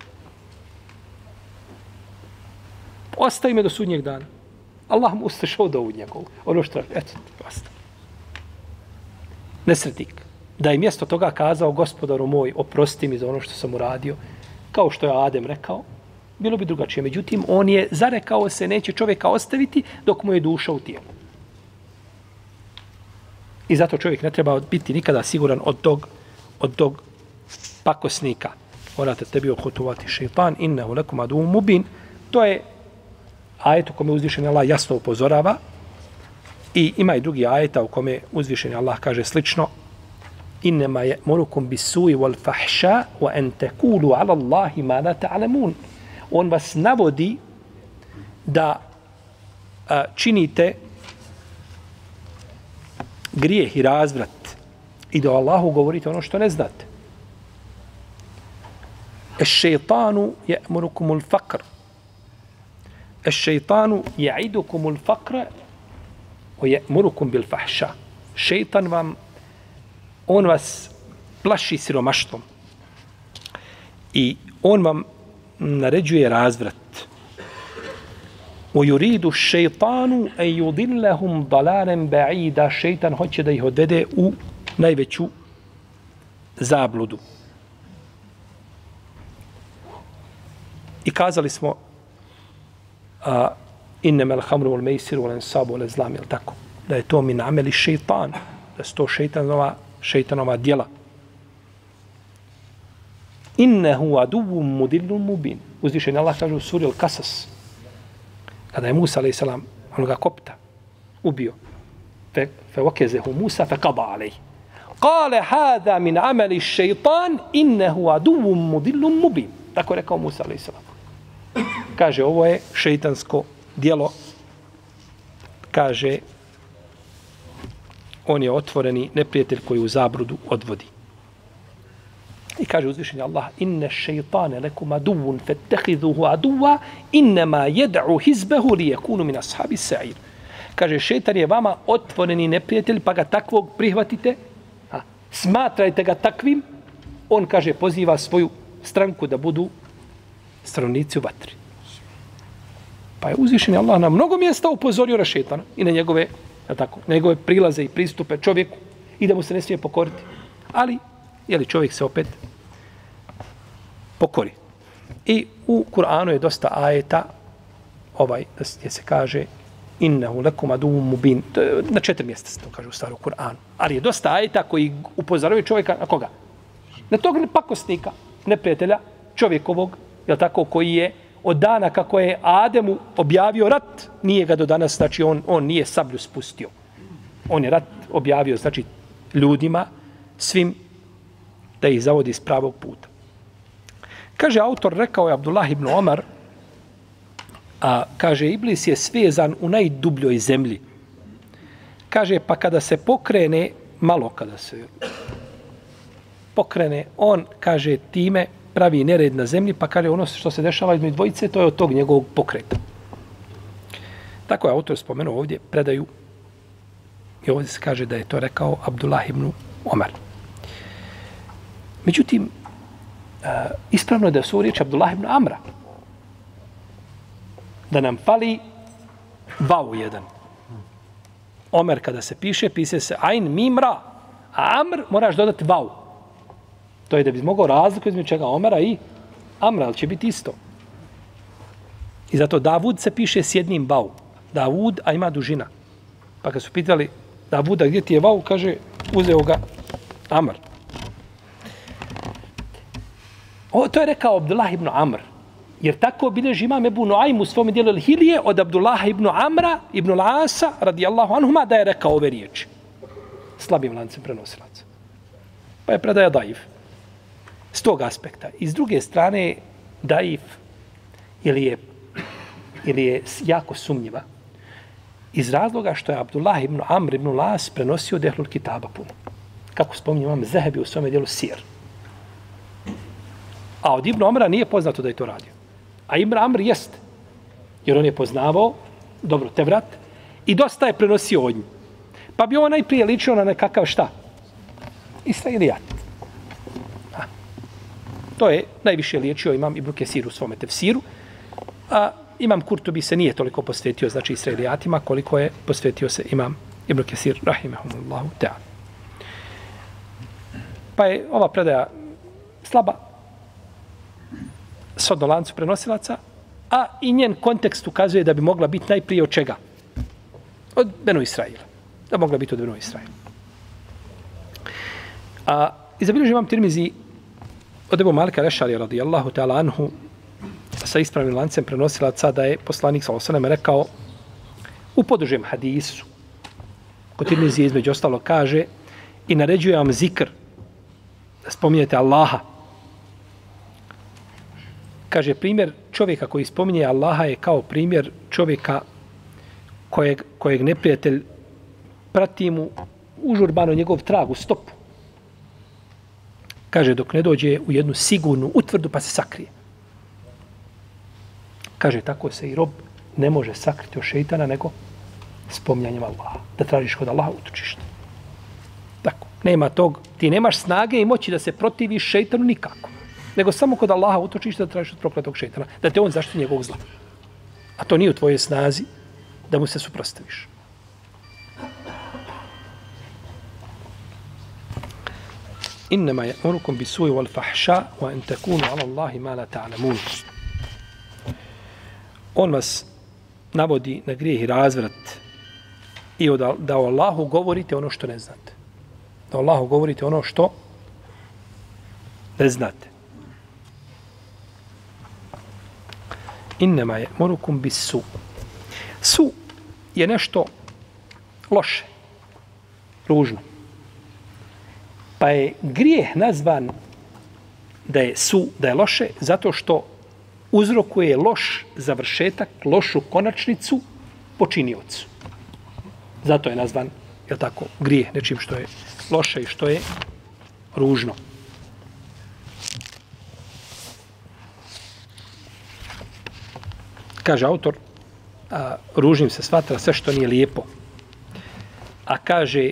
Ostavi me do sudnjeg dana. Allah mu uslišao do njegovu. Ono što je, eto, ostavi. Nesretnik. Da je mjesto toga kazao, gospodaru moj, oprosti mi za ono što sam uradio, kao što je Adem rekao, bilo bi drugačije. Međutim, on je zarekao se, neće čovjeka ostaviti dok mu je duša u tijelu. I zato čovjek ne treba biti nikada siguran od tog, od tog pakosnika. Morate tebi ohutuvati šeitan, innehu lekum adum mubin. To je ajet u kome uzvišeni Allah jasno upozorava. I ima i drugi ajeta u kome uzvišeni Allah kaže slično. Innema je morukum bisuji wal fahša wa en tekulu ala Allahi ma la ta'lamun. On vas navodi da a, činite grijeh i razvrat i da Allahu govorite ono što ne znate. Eš-šejtanu je'murukumul fakr. Eš-šejtanu je'idukumul fakra o je'murukum bil fahša. Šejtan vam, on vas plaši siromaštvom i on vam naređuje razvrat وَيُرِيدُ الشَّيْطَانُ أَنْ يُضِلَّهُمْ ضَلَالًا بَعِيدًا. Šeitan hoće da ih odvede u najveću zabludu. I kazali smo a, innama al-khamru wal-maisiru wal-ansabu wal-azlam, jel tako? Da je to min ameli šeitan, da su to šeitanova, šeitanova djela. Innehu aduvum mudillun mubin. Uzvišen Allah kaže u suri Al-Kasas, kada je Musa alaih salam, onoga kopta, ubio, fe, fe wakezehu Musa fe qada alaih. Kale hada min ameli šeitan, innehu aduvum mudillun mubin. Tako je rekao Musa alaih salam. Kaže, ovo je šeitansko djelo. Kaže, on je otvoreni neprijatelj koji u zabrudu odvodi. I kaže uzvišenje Allah, inne šeitane lekum aduvun fettehiduhu aduva, innema jed'u hizbehu li jekunu min ashabi sa'ir. Kaže, šeitan je vama otvoreni neprijatelj, pa ga takvog prihvatite, a, smatrajte ga takvim, on, kaže, poziva svoju stranku da budu stanovnici u vatri. Pa je uzvišenje Allah na mnogo mjesta upozorio na šeitana i na njegove, ja tako, njegove prilaze i pristupe čovjeku i da mu se ne smije pokoriti. Ali, je li čovjek se opet pokori. I u Kur'anu je dosta ajeta, ovaj, gdje se kaže innehu lekum aduvum mubin. Na četiri mjesta se to kaže u starom Kur'anu. Ali je dosta ajeta koji upozoravaju čovjeka na koga? Na tog pakosnika, neprijatelja, čovjekovog, je tako, koji je od dana kako je Ademu objavio rat, nije ga do danas, znači on, on nije sablju spustio. On je rat objavio, znači, ljudima, svim, da ih zavodi iz pravog puta. Kaže, autor, rekao je Abdullah ibn Omar, a kaže, Iblis je svezan u najdubljoj zemlji. Kaže, pa kada se pokrene, malo kada se pokrene, on, kaže, time pravi nered na zemlji, pa kaže, ono što se dešava između dvojice, to je od tog njegovog pokreta. Tako je autor spomenuo ovdje, predaju, i ovdje se kaže da je to rekao Abdullah ibn Omar. Međutim, uh, ispravno je da su riječi Abdullah ibn Amra. Da nam fali vau jedan. Omer kada se piše, piše se ajn mimra. A Amr moraš dodati vau. To je da bi mogao razliku između čega Omera i Amra, ali će biti isto. I zato Davud se piše s jednim vau. Davud, a ima dužina. Pa kad su pitali Davuda gdje ti je vau, kaže, uzeo ga Amr. O, to je rekao Abdullah ibn Amr. Jer tako bilježi imam Ebu Nuaym u svom dijelu Al-Hilije od Abdullah ibn Amra ibn Al-Asa radijallahu anhuma da je rekao ove riječi. Slabim lancem prenosilaca. Pa je predaja daif. S tog aspekta. I s druge strane, daif ili je, ili je jako sumnjiva. Iz razloga što je Abdullah ibn Amr ibn Al-As prenosio Dehlul Kitaba puno. Kako spominjem vam Zehebi u svom dijelu Sir. A od Ibn Omra nije poznato da je to radio. A Ibn Amr jest. Jer on je poznavao, dobro, Tevrat, i dosta je prenosio od njih. Pa bi ovo najprije ličio na nekakav šta? Israilijat. A, to je najviše liječio imam Ibn Kesir u svome tefsiru. A imam Kurtubi se nije toliko posvetio, znači Israilijatima, koliko je posvetio se imam Ibn Kesir, rahimahumullahu ta'ala. Pa je ova predaja slaba, shodno lancu prenosilaca, a i njen kontekst ukazuje da bi mogla biti najprije od čega? Od Benu Israila. Da mogla biti od Benu Israila. A izabilježi imam Tirmizi od Ebu Malika Rešarija radijallahu ta'ala anhu sa ispravnim lancem prenosilaca da je poslanik sallallahu alejhi ve sellem rekao u podužem hadisu kod Tirmizi između ostalo kaže i naređuje vam zikr da spominjete Allaha. Kaže, primjer čovjeka koji spominje Allaha je kao primjer čovjeka kojeg, kojeg neprijatelj prati mu užurbano njegov trag u stopu. Kaže, dok ne dođe u jednu sigurnu utvrdu pa se sakrije. Kaže, tako se i rob ne može sakriti od šeitana nego spominjanjem Allaha. Da tražiš kod Allaha utočište. Tako, nema tog, ti nemaš snage i moći da se protiviš šeitanu nikako. Nego samo kod Allaha utočiš da tražiš od prokletog šeitana, da te on zaštiti njegovog zla. a to nije u tvojoj snazi da mu se suprotstaviš. Innama ya'murukum bis-su'i wal-fahsha wa an takunu 'ala Allahi ma la ta'lamun. On vas navodi na grijeh i razvrat i da, da o Allahu govorite ono što ne znate. Da o Allahu govorite ono što ne znate. Innama ya'murukum bis-su'. Su je nešto loše, ružno. Pa je grijeh nazvan da je su, da je loše, zato što uzrokuje loš završetak, lošu konačnicu počiniocu. Zato je nazvan, je tako, grijeh, nečim što je loše i što je ružno. Kaže autor, a, ružnim se smatra sve što nije lijepo. A kaže,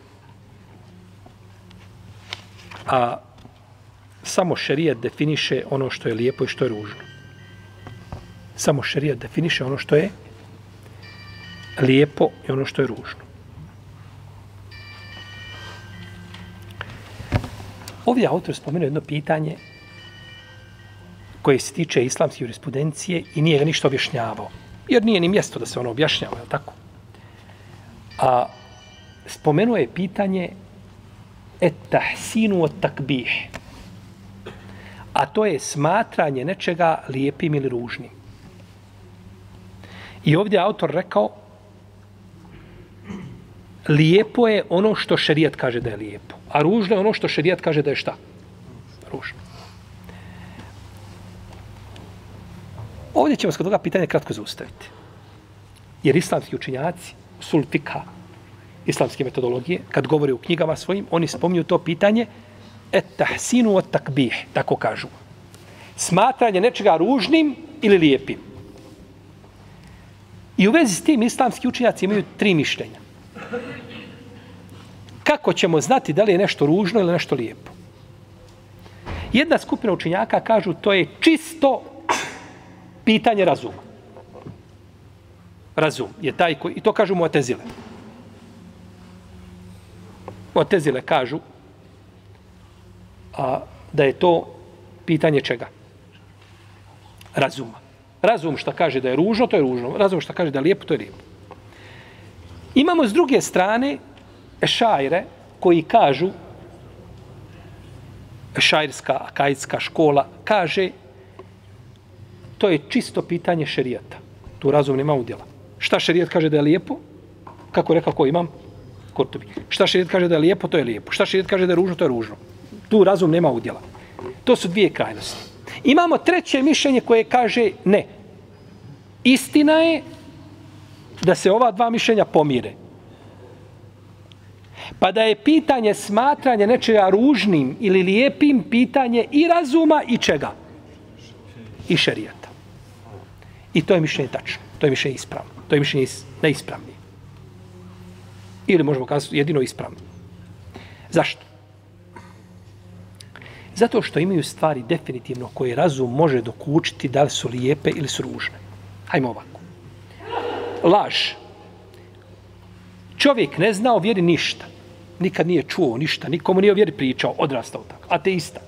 a samo šerijat definiše ono što je lijepo i što je ružno. Samo šerijat definiše ono što je lijepo i ono što je ružno. Ovdje autor spomenuo jedno pitanje koje se tiče islamske jurisprudencije i nije ga ništa objašnjavao. Jer nije ni mjesto da se ono objašnjava, je li tako? A spomenuo je pitanje et tahsinu od takbih. A to je smatranje nečega lijepim ili ružnim. I ovdje autor rekao, lijepo je ono što šerijat kaže da je lijepo. A ružno je ono što šerijat kaže da je šta? Ružno. Ovdje ćemo se kod toga pitanja kratko zaustaviti. Jer islamski učenjaci, usul fikha, islamske metodologije, kad govore u knjigama svojim, oni spominju to pitanje et tahsinu od takbih, tako kažu. Smatranje nečega ružnim ili lijepim. I u vezi s tim islamski učenjaci imaju tri mišljenja. Kako ćemo znati da li je nešto ružno ili nešto lijepo? Jedna skupina učenjaka kažu to je čisto pitanje razuma. Razum je taj koji, i to kažu Mu'tezile. Mu'tezile kažu a, da je to pitanje čega? Razuma. Razum što kaže da je ružno, to je ružno. Razum što kaže da je lijepo, to je lijepo. Imamo s druge strane ešajre koji kažu, ešajrska, akajska škola, kaže to je čisto pitanje šerijata. Tu razum nema udjela. Šta šerijat kaže da je lijepo? Kako je rekao ko imam? Kurtubi. Šta šerijat kaže da je lijepo, to je lijepo. Šta šerijat kaže da je ružno, to je ružno. Tu razum nema udjela. To su dvije krajnosti. Imamo treće mišljenje koje kaže ne. Istina je da se ova dva mišljenja pomire. Pa da je pitanje smatranja nečega ružnim ili lijepim pitanje i razuma i čega? I šerijata. I to je mišljenje tačno. To je mišljenje ispravno. To je mišljenje neispravnije. Ili možemo kazati jedino ispravno. Zašto? Zato što imaju stvari definitivno koje razum može dokučiti da li su lijepe ili su ružne. Hajmo ovako. Laž. Čovjek ne zna o vjeri ništa. Nikad nije čuo ništa. Nikomu nije o vjeri pričao. Odrastao tako. Ateista.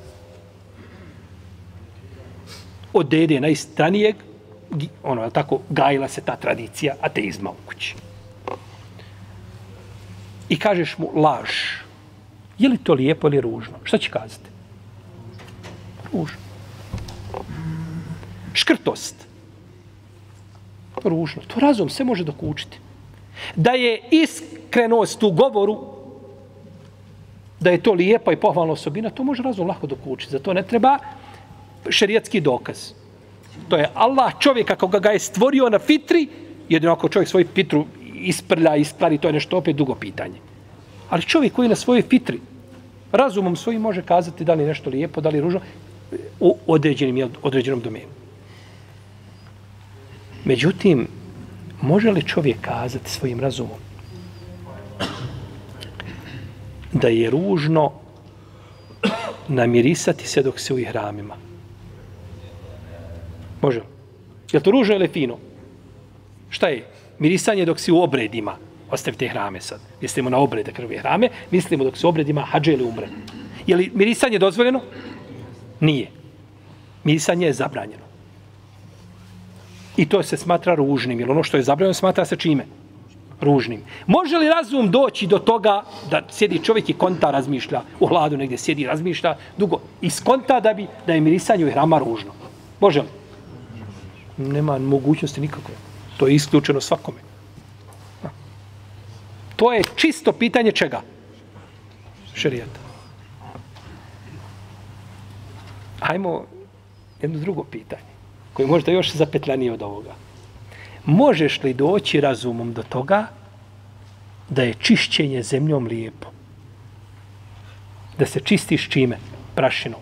Od dede najstranijeg, ono je tako, gajila se ta tradicija ateizma u kući. I kažeš mu laž. Je li to lijepo ili ružno? Šta će kazati? Ružno. Škrtost. Ružno. To razum se može dokučiti. Da je iskrenost u govoru, da je to lijepa i pohvalna osobina, to može razum lako dokučiti. Zato ne treba šerijatski dokaz. To je Allah čovjek kako ga je stvorio na fitri, jedino ako čovjek svoju fitru isprlja, iskvari, to je nešto opet dugo pitanje. Ali čovjek koji na svojoj fitri razumom svojim može kazati da li je nešto lijepo, da li je ružno, u određenim, određenom domenu. Međutim, može li čovjek kazati svojim razumom da je ružno namirisati se dok se u ihramima? Može li? Je li to ružno ili fino? Šta je? Mirisanje dok si u obredima. Ostavite hrame sad. Mislimo na obrede krve hrame. Mislimo dok si u obredima hađe ili umre. Je li mirisanje dozvoljeno? Nije. Mirisanje je zabranjeno. I to se smatra ružnim. Jer ono što je zabranjeno smatra se čime? Ružnim. Može li razum doći do toga da sjedi čovjek i konta razmišlja, u hladu negdje sjedi i razmišlja dugo, i skonta da, bi, da je mirisanje u hrama ružno? Može li? Nema mogućnosti nikakve. To je isključeno svakome. To je čisto pitanje čega? Šerijata. Hajmo jedno drugo pitanje, koje možda još zapetlanije od ovoga. Možeš li doći razumom do toga da je čišćenje zemljom lijepo? Da se čistiš čime? Prašinom.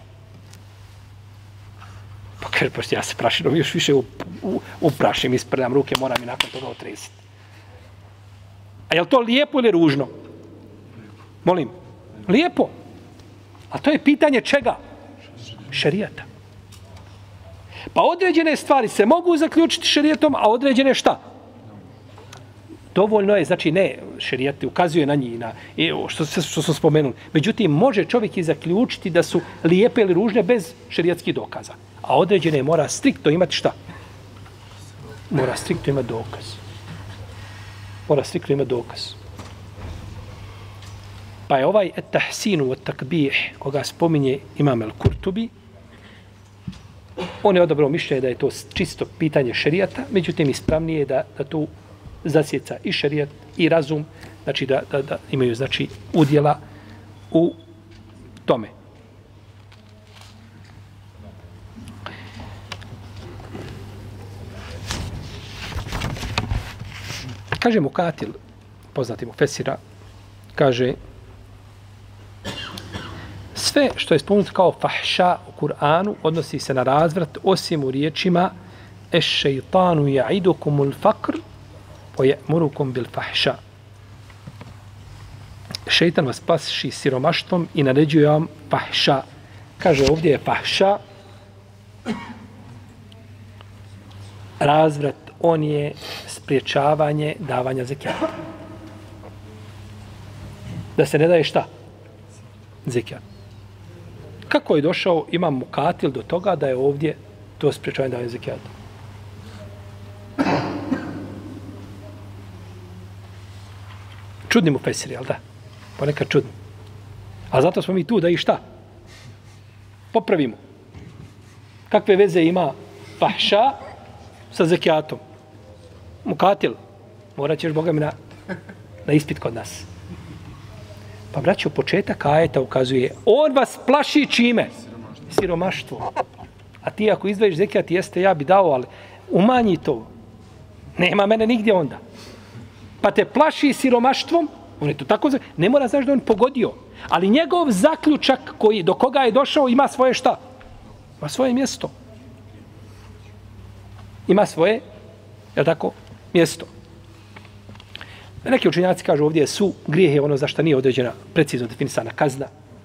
Pa kaže, pošto ja se prašinom još više uprašim, isprljam ruke, moram i nakon toga otresiti. A je li to lijepo ili ružno? Molim. Lijepo. A to je pitanje čega? Šerijata. Pa određene stvari se mogu zaključiti šerijatom, a određene šta? Dovoljno je, znači ne, šerijat ukazuje na njih, na, što, što smo spomenuli. Međutim, može čovjek i zaključiti da su lijepe ili ružne bez šerijatskih dokaza. A određene mora striktno imati šta? Mora striktno imati dokaz. Mora striktno imati dokaz. Pa je ovaj et-tahsinu et-takbih, koga spominje Imam el-Kurtubi, on je odabrao mišljenje da je to čisto pitanje šerijata, međutim ispravnije je da, da tu zasjeca i šerijat i razum, znači da, da, da imaju znači udjela u tome. Kaže mu Katil, poznati mu Fesira, kaže sve što je spomenuto kao fahša u Kur'anu odnosi se na razvrat osim u riječima eš-šeitanu ja'idukumul fakr wa ya'murukum bil fahša. Šeitan vas plaši siromaštvom i naređuje vam fahša. Kaže ovdje je fahša razvrat, on je spriječavanje davanja zekijata. Da se ne daje šta? Zekijat. Kako je došao Imam Mukatil do toga da je ovdje to spriječavanje davanja zekijata? Čudni mu fesiri, jel da? Ponekad čudni. A zato smo mi tu da i šta? Popravimo. Kakve veze ima fahša sa zekijatom? Mukatil, morat ćeš Boga mi na, na ispit kod nas. Pa braćo, početak ajeta ukazuje, on vas plaši čime? Siromaštvo. A ti ako izdvajiš zekijat, jeste, ja bi dao, ali umanji to. Nema mene nigdje onda. Pa te plaši siromaštvom, on je to tako, ne mora znaš da on pogodio. Ali njegov zaključak koji, do koga je došao ima svoje šta? Ima svoje mjesto. Ima svoje, je tako, mjesto. Neki učenjaci kažu ovdje su grijeh je ono za što nije određena precizno definisana kazna.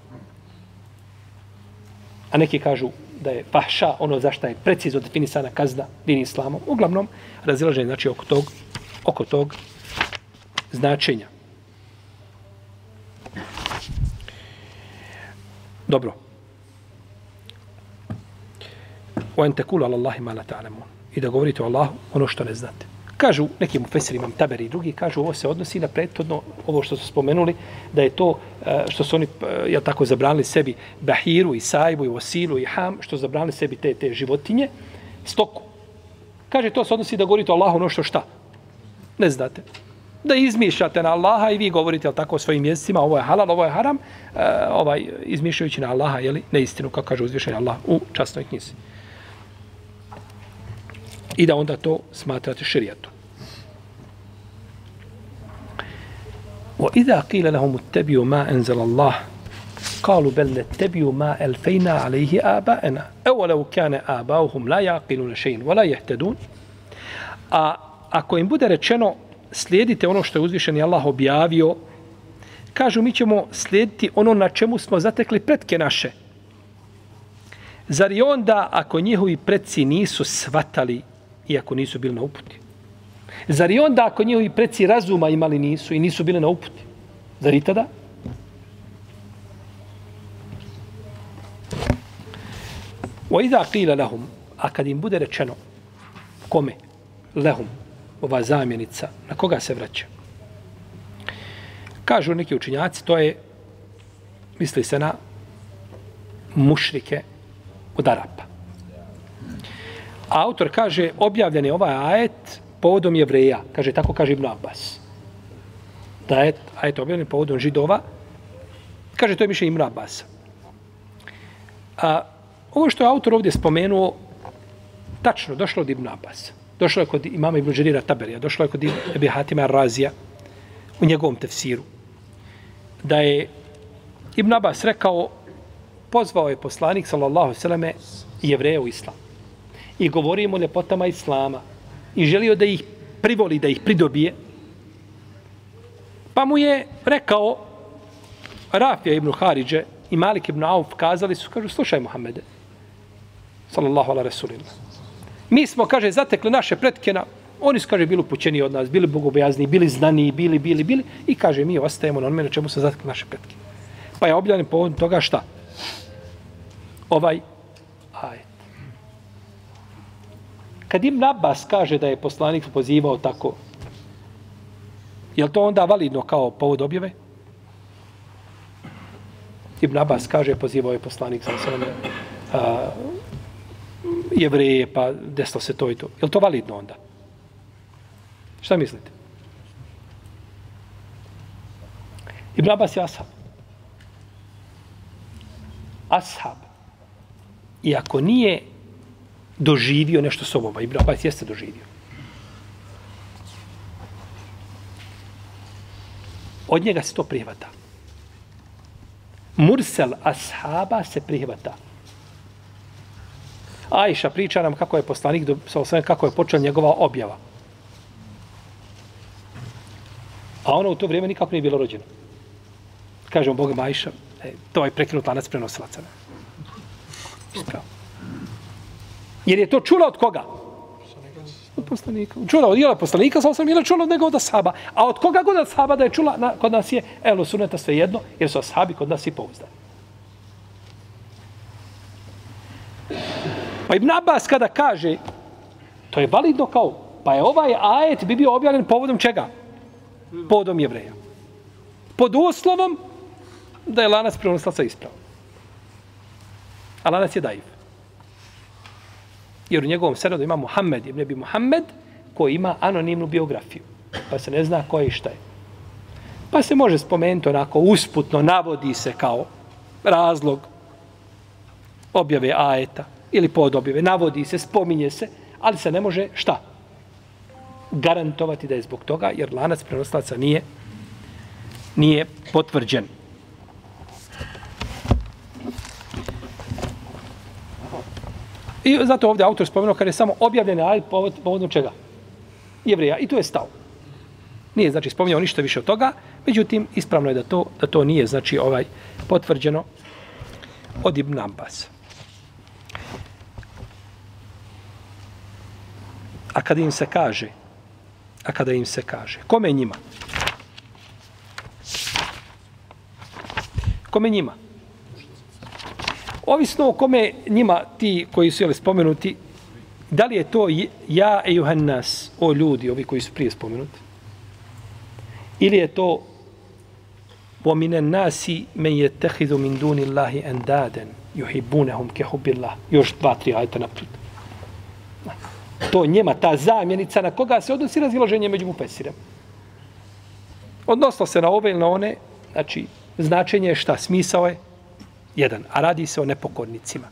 A neki kažu da je fahša ono za što je precizno definisana kazna din islamom. Uglavnom, razilaženje znači oko tog, oko tog značenja. Dobro. O en tekulu ala Allahi ma la ta'lamun. I da govorite o Allahu ono što ne znate. Kažu, neki mufesiri, imam Taberi i drugi, kažu ovo se odnosi na prethodno, ovo što su spomenuli, da je to što su oni, ja tako, zabranili sebi bahiru i sajbu i osilu i ham, što zabranili sebi te, te životinje, stoku. Kaže, to se odnosi da govorite o Allahu ono što šta? Ne znate. Da izmišljate na Allaha i vi govorite, jel tako, o svojim mjesecima, ovo je halal, ovo je haram, ovaj, izmišljajući na Allaha, jeli, neistinu, kako kaže uzvišenje Allah u časnoj knjizi. I da onda to smatrate šerijatom. وَإِذَا قِيلَ لَهُمُ اتَّبِعُوا مَا أَنزَلَ اللَّهُ قَالُوا بَلْ نَتَّبِعُوا مَا أَلْفَيْنَا عَلَيْهِ آبَاءَنَا أَوَلَوْ كَانَ آبَاؤُهُمْ لَا يَعْقِلُونَ شَيْئًا وَلَا يَهْتَدُونَ. A ako im bude rečeno slijedite ono što je uzvišeni Allah objavio, kažu mi ćemo slijediti ono na čemu smo zatekli pretke naše. Zar i onda ako njihovi predci nisu svatali iako nisu bili na uputi? Zar i onda ako njihovi preci razuma imali nisu i nisu bili na uputi? Zar i tada? وَإِذَا قِيلَ لَهُمْ A kad im bude rečeno kome? Lehum, ova zamjenica, na koga se vraća? Kažu neki učinjaci, to je, misli se na mušrike od Arapa. A autor kaže, objavljen je ovaj ajet povodom Jevreja. Kaže, tako kaže Ibn Abbas. Da je ajet objavljen povodom Židova. Kaže, to je mišljenje Ibn Abbasa. A ovo što je autor ovdje spomenuo, tačno, došlo od Ibn Abbasa. Došlo je kod imama Ibn Đerira Taberija, došlo je kod Ebi Hatima Razija u njegovom tefsiru. Da je Ibn Abbas rekao, pozvao je poslanik, sallallahu alejhi ve selleme, Jevreje u islam. I govorio mu o ljepotama islama. I želio da ih privoli, da ih pridobije. Pa mu je rekao, Rafija ibn Haridže i Malik ibn Auf kazali su, kažu, slušaj Muhammede, sallallahu ala rasulillah. Mi smo, kaže, zatekli naše pretke na, oni su, kaže, bili upućeni od nas, bili bogobojazni, bili znani, bili, bili, bili, i kaže, mi ostajemo na onome na čemu smo zatekli naše pretke. Pa je objavljen povodom toga šta? Ovaj ajet. Kad Ibn Abbas kaže da je poslanik pozivao tako, je li to onda validno kao povod objave? Ibn Abbas kaže, pozivao je poslanik sa sveme Jevreje, pa desilo se to i to. Je li to validno onda? Šta mislite? Ibn Abbas je ashab. Ashab. Iako nije doživio nešto sobom, Ibn Abbas jeste doživio. Od njega se to prihvata. Mursel ashaba se prihvata. Ajša priča nam kako je poslanik, kako je počela njegova objava. A ono u to vrijeme nikako nije bilo rođeno. Kažemo Bogom Ajša, e, to je prekinut lanac prenosilaca. Ispravo. Jer je to čula od koga? Od poslanika. Čula od jela poslanika, sam sam ili čula od njega od ashaba. A od koga god ashaba da je čula, na, kod nas je, evo, suneta sve jedno, jer su ashabi kod nas i pouzdani. Pa Ibn Abbas kada kaže, to je validno kao, pa je ovaj ajet bi bio objavljen povodom čega? Povodom Jevreja. Pod uslovom da je lanac prenosilaca ispravo. A lanac je daif. Jer u njegovom seredu ima Muhammed, ibn Abi Muhammed, koji ima anonimnu biografiju. Pa se ne zna ko je i šta je. Pa se može spomenuti onako usputno, navodi se kao razlog objave ajeta ili pod objave. Navodi se, spominje se, ali se ne može šta? Garantovati da je zbog toga, jer lanac prenosilaca nije, nije potvrđen. I zato ovdje autor spomenuo kada je samo objavljen ajet povod, povodom čega? Jevreja. I to je stav. Nije, znači, spominjao ništa više od toga, međutim, ispravno je da to, da to nije, znači, ovaj potvrđeno od Ibn Abbas. A kada im se kaže, a kada im se kaže, kome njima? Kome njima? Ovisno o kome njima, ti koji su jeli spomenuti, da li je to ja i Johannas, o ljudi, ovi koji su prije spomenuti, ili je to وَمِنَ النَّاسِ مَنْ يَتَّخِذُ مِنْ دُونِ اللَّهِ أَنْدَادًا يُحِبُّونَهُمْ كَحُبِّ اللَّهِ. Još dva, tri ajeta naprijed. To njema, ta zamjenica na koga se odnosi razilaženje među mufesirem. Odnosno se na ove ili na one, znači, značenje je šta, smisao je jedan, a radi se o nepokornicima.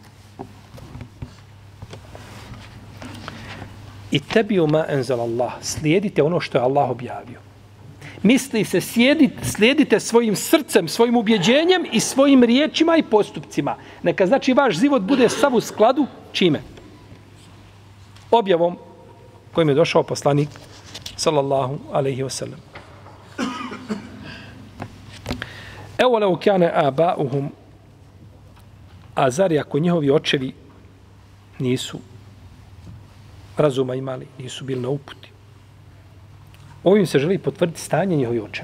I tebi ma enzal Allah, slijedite ono što je Allah objavio. Misli se, slijedite, slijedite svojim srcem, svojim ubjeđenjem i svojim riječima i postupcima. Neka znači vaš život bude sav u skladu čime? Objavom kojim je došao poslanik sallallahu alaihi wasallam. Evo leu kane aba'uhum, a zar ako njihovi očevi nisu razuma imali, nisu bili na uputi. ovim se želi potvrditi stanje njihovih očeva.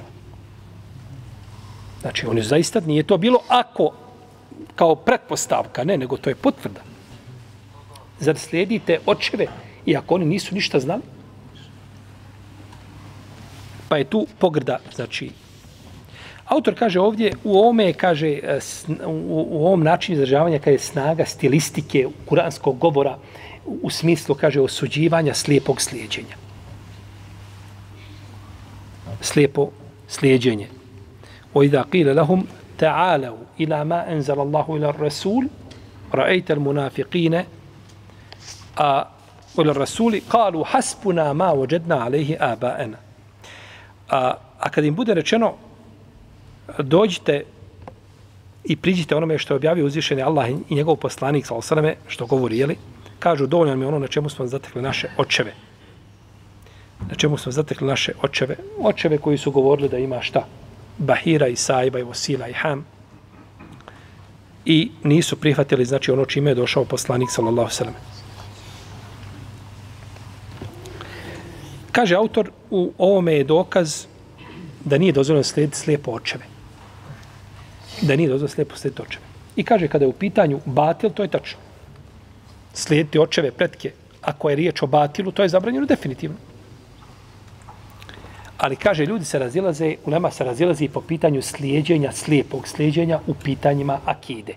Znači, oni zaista nije to bilo ako kao pretpostavka, ne, nego to je potvrda. Zar slijedite očeve, iako oni nisu ništa znali? Pa je tu pogrda, znači. Autor kaže ovdje, u ovome, kaže, u, u ovom načinu izražavanja, kaže, snaga stilistike kuranskog govora, u, u smislu, kaže, osuđivanja slijepog slijedjenja. Slijepo slijedjenje. وَإِذَا قِيلَ لَهُمْ تَعَالَوْا إِلَى مَا أَنزَلَ اللَّهُ إِلَى الرَّسُولِ رَأَيْتَ الْمُنَافِقِينَ وإلى الرسول قالوا حسبنا ما وجدنا عليه آباءنا. A, a kad im bude rečeno dođite i priđite onome što je objavio uzvišeni Allah i njegov poslanik sallallahu alejhi ve selleme, što govori, jeli, kažu dovoljno mi ono na čemu smo zatekli naše očeve. Na čemu smo zatekli naše očeve? Očeve koji su govorili da ima šta? Bahira i Saiba i Wasila i Ham. I nisu prihvatili, znači, ono čime je došao poslanik sallallahu alejhi ve selleme. Kaže autor, u ovome je dokaz da nije dozvoljeno slijediti slijepo očeve. Da nije dozvoljeno slijepo slijediti očeve. I kaže, kada je u pitanju batil, to je tačno. Slijediti očeve, pretke, ako je riječ o batilu, to je zabranjeno definitivno. Ali kaže, ljudi se razilaze, ulema se razilaze i po pitanju slijedjenja, slijepog slijedjenja u pitanjima akide.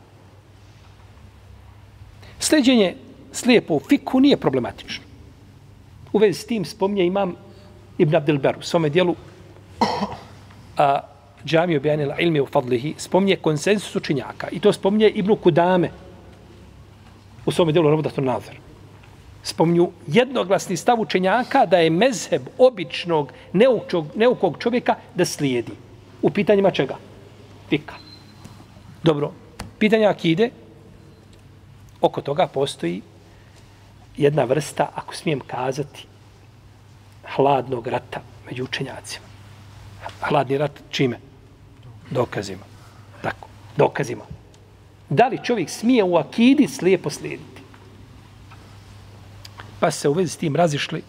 Slijedjenje slijepo u fiku nije problematično. U vezi s tim spominje imam Ibn Abdelber u svome dijelu a, Džamiju Bejanila ilmi u Fadlihi, spominje konsensus učenjaka. I to spominje Ibn Kudame u svome dijelu Ravdatun Nazar. Spominju jednoglasni stav učenjaka da je mezheb običnog neukog, neukog čovjeka da slijedi. U pitanjima čega? Fika. Dobro. Pitanja akide, oko toga postoji jedna vrsta, ako smijem kazati, hladnog rata među učenjacima. Hladni rat čime? Dokazima. Tako, dokazima. Da li čovjek smije u akidi slijepo slijediti? Pa se u vezi s tim razišli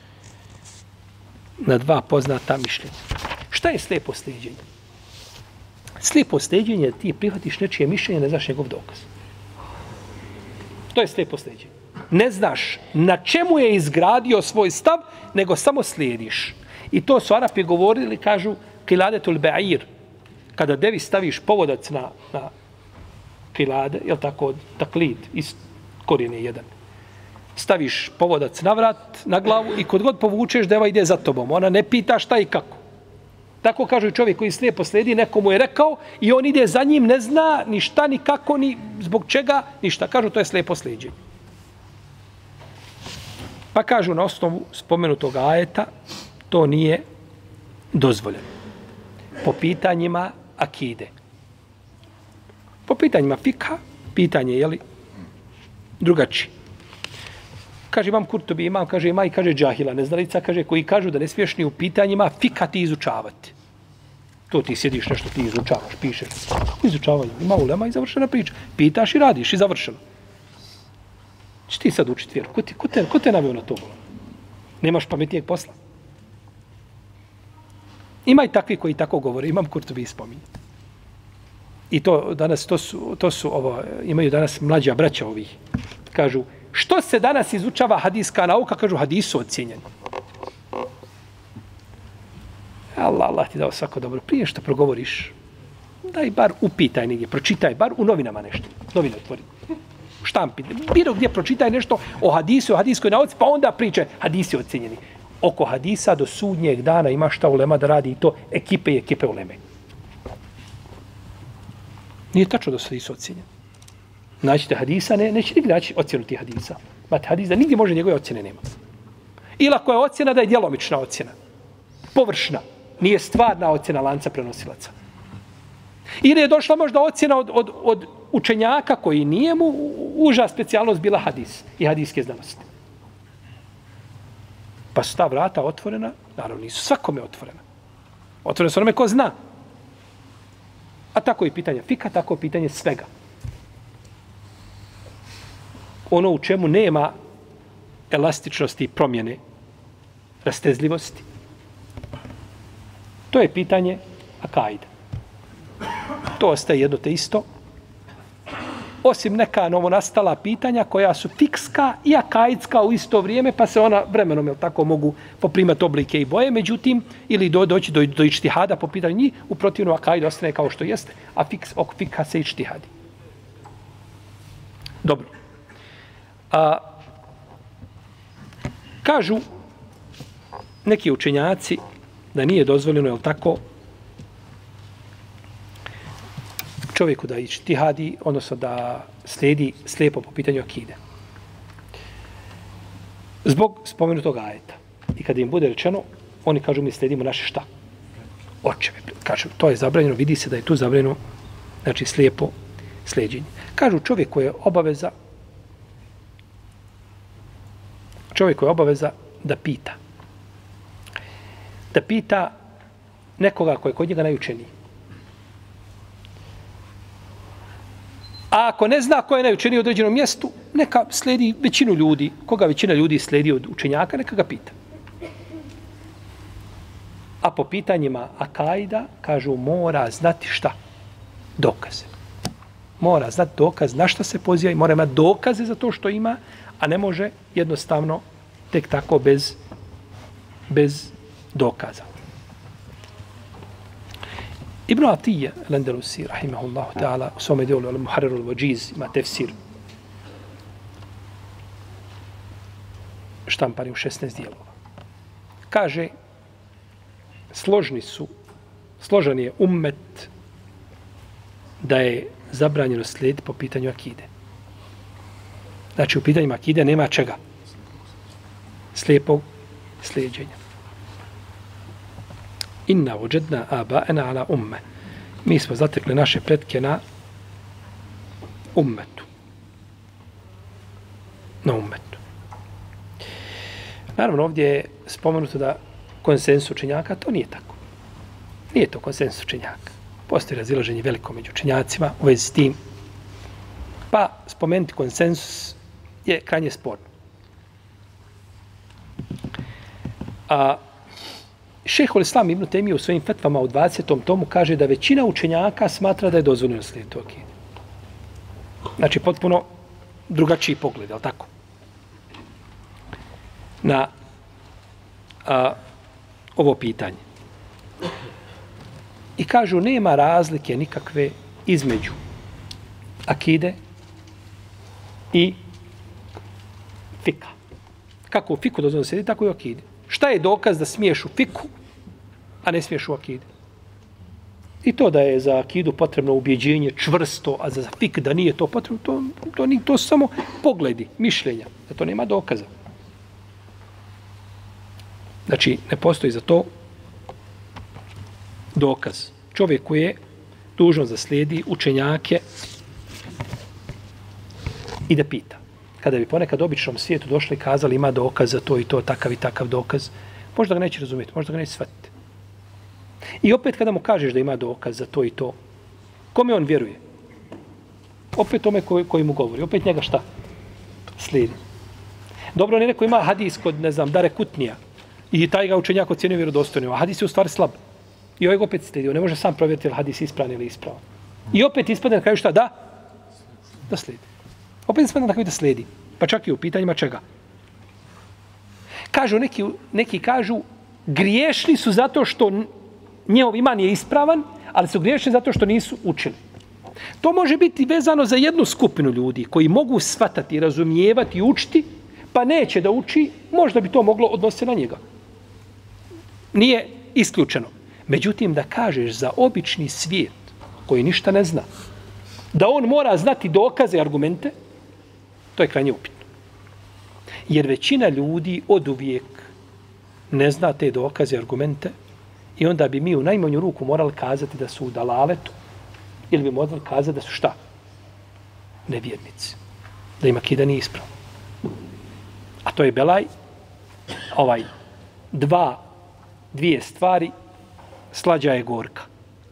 na dva poznata mišljenja. Šta je slijepo slijedjenje? Slijepo slijedjenje je ti prihvatiš nečije mišljenje, ne znaš njegov dokaz. To je slijepo slijedjenje. Ne znaš na čemu je izgradio svoj stav, nego samo slijediš. I to su Arapi govorili, kažu, kiladetul ba'ir, kada devi staviš povodac na, na kilade, je li tako, taklid, iz korijene jedan. Staviš povodac na vrat, na glavu i kod god povučeš, deva ide za tobom. Ona ne pita šta i kako. Tako kažu i čovjek koji slijepo slijedi, nekomu je rekao i on ide za njim, ne zna ni šta, ni kako, ni zbog čega, ništa. Kažu, to je slijepo slijedjenje. Pa kažu na osnovu spomenutog ajeta, to nije dozvoljeno. Po pitanjima akide. Po pitanjima fika, pitanje je li drugačije. Kaže imam Kurtubi, imam, kaže ima i kaže džahila, neznalica, kaže koji kažu da ne smiješ ni u pitanjima fika ti izučavati. To ti sjediš nešto, ti izučavaš, pišeš. Kako izučavaju? Ima ulema i završena priča. Pitaš i radiš i završeno. Či ti sad učiti vjeru? Ko, ti, ko, te, ko te navio na to? Nemaš pametnijeg posla? Ima i takvi koji tako govore. Imam Kurtubi spominje. I to danas, to su, to su ovo, imaju danas mlađa braća ovih. Kažu, što se danas izučava hadiska nauka? Kažu, hadisu ocijenjeni. Allah, Allah ti dao svako dobro. Prije što progovoriš, daj bar upitaj negdje, pročitaj, bar u novinama nešto. Novine otvori. Štampi. Bilo gdje pročitaj nešto o hadisu, o hadiskoj nauci, pa onda priče hadisi ocijenjeni. Oko hadisa do sudnjeg dana ima šta ulema da radi i to ekipe i ekipe uleme. Nije tačno da su hadisu ocijenjeni. Naćite hadisa, ne, neće nigdje naći ocjenu tih hadisa. Mate hadis da nigdje može njegove ocjene nema. Ili ako je ocjena, da je djelomična ocjena. Površna. Nije stvarna ocjena lanca prenosilaca. Ili je došla možda ocjena od, od, od učenjaka koji nije mu uža specijalnost bila hadis i hadiske znanosti. Pa su ta vrata otvorena, naravno nisu svakome otvorena. Otvorena su onome ko zna. A tako i pitanje fika, tako i pitanje svega. Ono u čemu nema elastičnosti i promjene, rastezljivosti, To je pitanje akaida. To ostaje jedno te isto. Osim neka novonastala pitanja koja su fikska i akaidska u isto vrijeme, pa se ona vremenom, jel tako, mogu poprimati oblike i boje, međutim, ili do, doći do, do ičtihada po pitanju njih, u protivnom akaid ostane kao što jeste, a fiks, oko fikha se ičtihadi. Dobro. A, kažu neki učenjaci da nije dozvoljeno, jel tako, čovjeku da ičtihadi, odnosno da slijedi slijepo po pitanju akide. Zbog spomenutog ajeta. I kada im bude rečeno, oni kažu mi slijedimo naše šta? Očeve. Kažu, to je zabranjeno, vidi se da je tu zabranjeno, znači slijepo slijedjenje. Kažu čovjeku je obaveza čovjeku je obaveza da pita. Da pita nekoga koji je kod njega najučeniji. A ako ne zna ko je najučeniji u određenom mjestu, neka slijedi većinu ljudi. Koga većina ljudi slijedi od učenjaka, neka ga pita. A po pitanjima akaida, kažu, mora znati šta? Dokaze. Mora znati dokaz na šta se poziva i mora imati dokaze za to što ima, a ne može jednostavno tek tako bez, bez dokaza. Ibn Atije, Lendelusi, rahimahullahu ta'ala, u svome dijelu, Al-Muharrir al-Wajiz, ima tefsir, štampani u šesnaest dijelova. Kaže, složni su, složan je ummet da je zabranjeno slijediti po pitanju akide. Znači, u pitanjima akide nema čega? Slijepog slijedjenja. Inna vođedna aba'ena ala umme. Mi smo zatekli naše pretke na ummetu. Na ummetu. Naravno, ovdje je spomenuto da konsensus učenjaka, to nije tako. Nije to konsensus učenjaka. Postoji razilaženje veliko među učenjacima u vezi s tim. Pa spomenuti konsensus je krajnje sporno. A Šejhul Islam Ibn Taymije u svojim fetvama u dvadesetom tomu kaže da većina učenjaka smatra da je dozvoljeno slijediti akide. Znači, potpuno drugačiji pogled, je li tako? Na a, ovo pitanje. I kažu, nema razlike nikakve između akide i fika. Kako u fiku dozvoljeno slijediti, tako i u akide. Šta je dokaz da smiješ u fiku, a ne smiješ u akide? I to da je za akidu potrebno ubjeđenje čvrsto, a za fik da nije to potrebno, to, to, to, to su samo pogledi, mišljenja. Da to nema dokaza. Znači, ne postoji za to dokaz. Čovjek koji je dužno da slijedi učenjake i da pita. Kada bi ponekad običnom svijetu došli i kazali ima dokaz za to i to, takav i takav dokaz, možda ga neće razumjeti, možda ga neće shvatiti. I opet kada mu kažeš da ima dokaz za to i to, kome on vjeruje? Opet tome koji, koji mu govori. Opet njega šta? Slijedi. Dobro, ne neko ima hadis kod, ne znam, Dare Kutnija i taj ga učenjak ocjenio vjerodostojnim, a hadis je u stvari slab. I ovaj ga opet slijedi. On ne može sam provjeriti ili hadis ispravan ili ispravan. I opet ispadne na kraju šta? Da? Da slijedi. Opet ispadne na kraju da slijedi. Pa čak i u pitanjima čega? Kažu, neki, neki kažu, griješni su zato što njihov iman je ispravan, ali su griješni zato što nisu učili. To može biti vezano za jednu skupinu ljudi koji mogu shvatati, razumijevati i učiti, pa neće da uči, možda bi to moglo odnositi na njega. Nije isključeno. Međutim, da kažeš za obični svijet koji ništa ne zna, da on mora znati dokaze i argumente, to je krajnje upitno. Jer većina ljudi od uvijek ne zna te dokaze i argumente i onda bi mi u najmanju ruku morali kazati da su u dalaletu ili bi morali kazati da su šta? Nevjernici. Da im akida nije ispravno. A to je belaj, ovaj, dva, dvije stvari, slađa je gorka.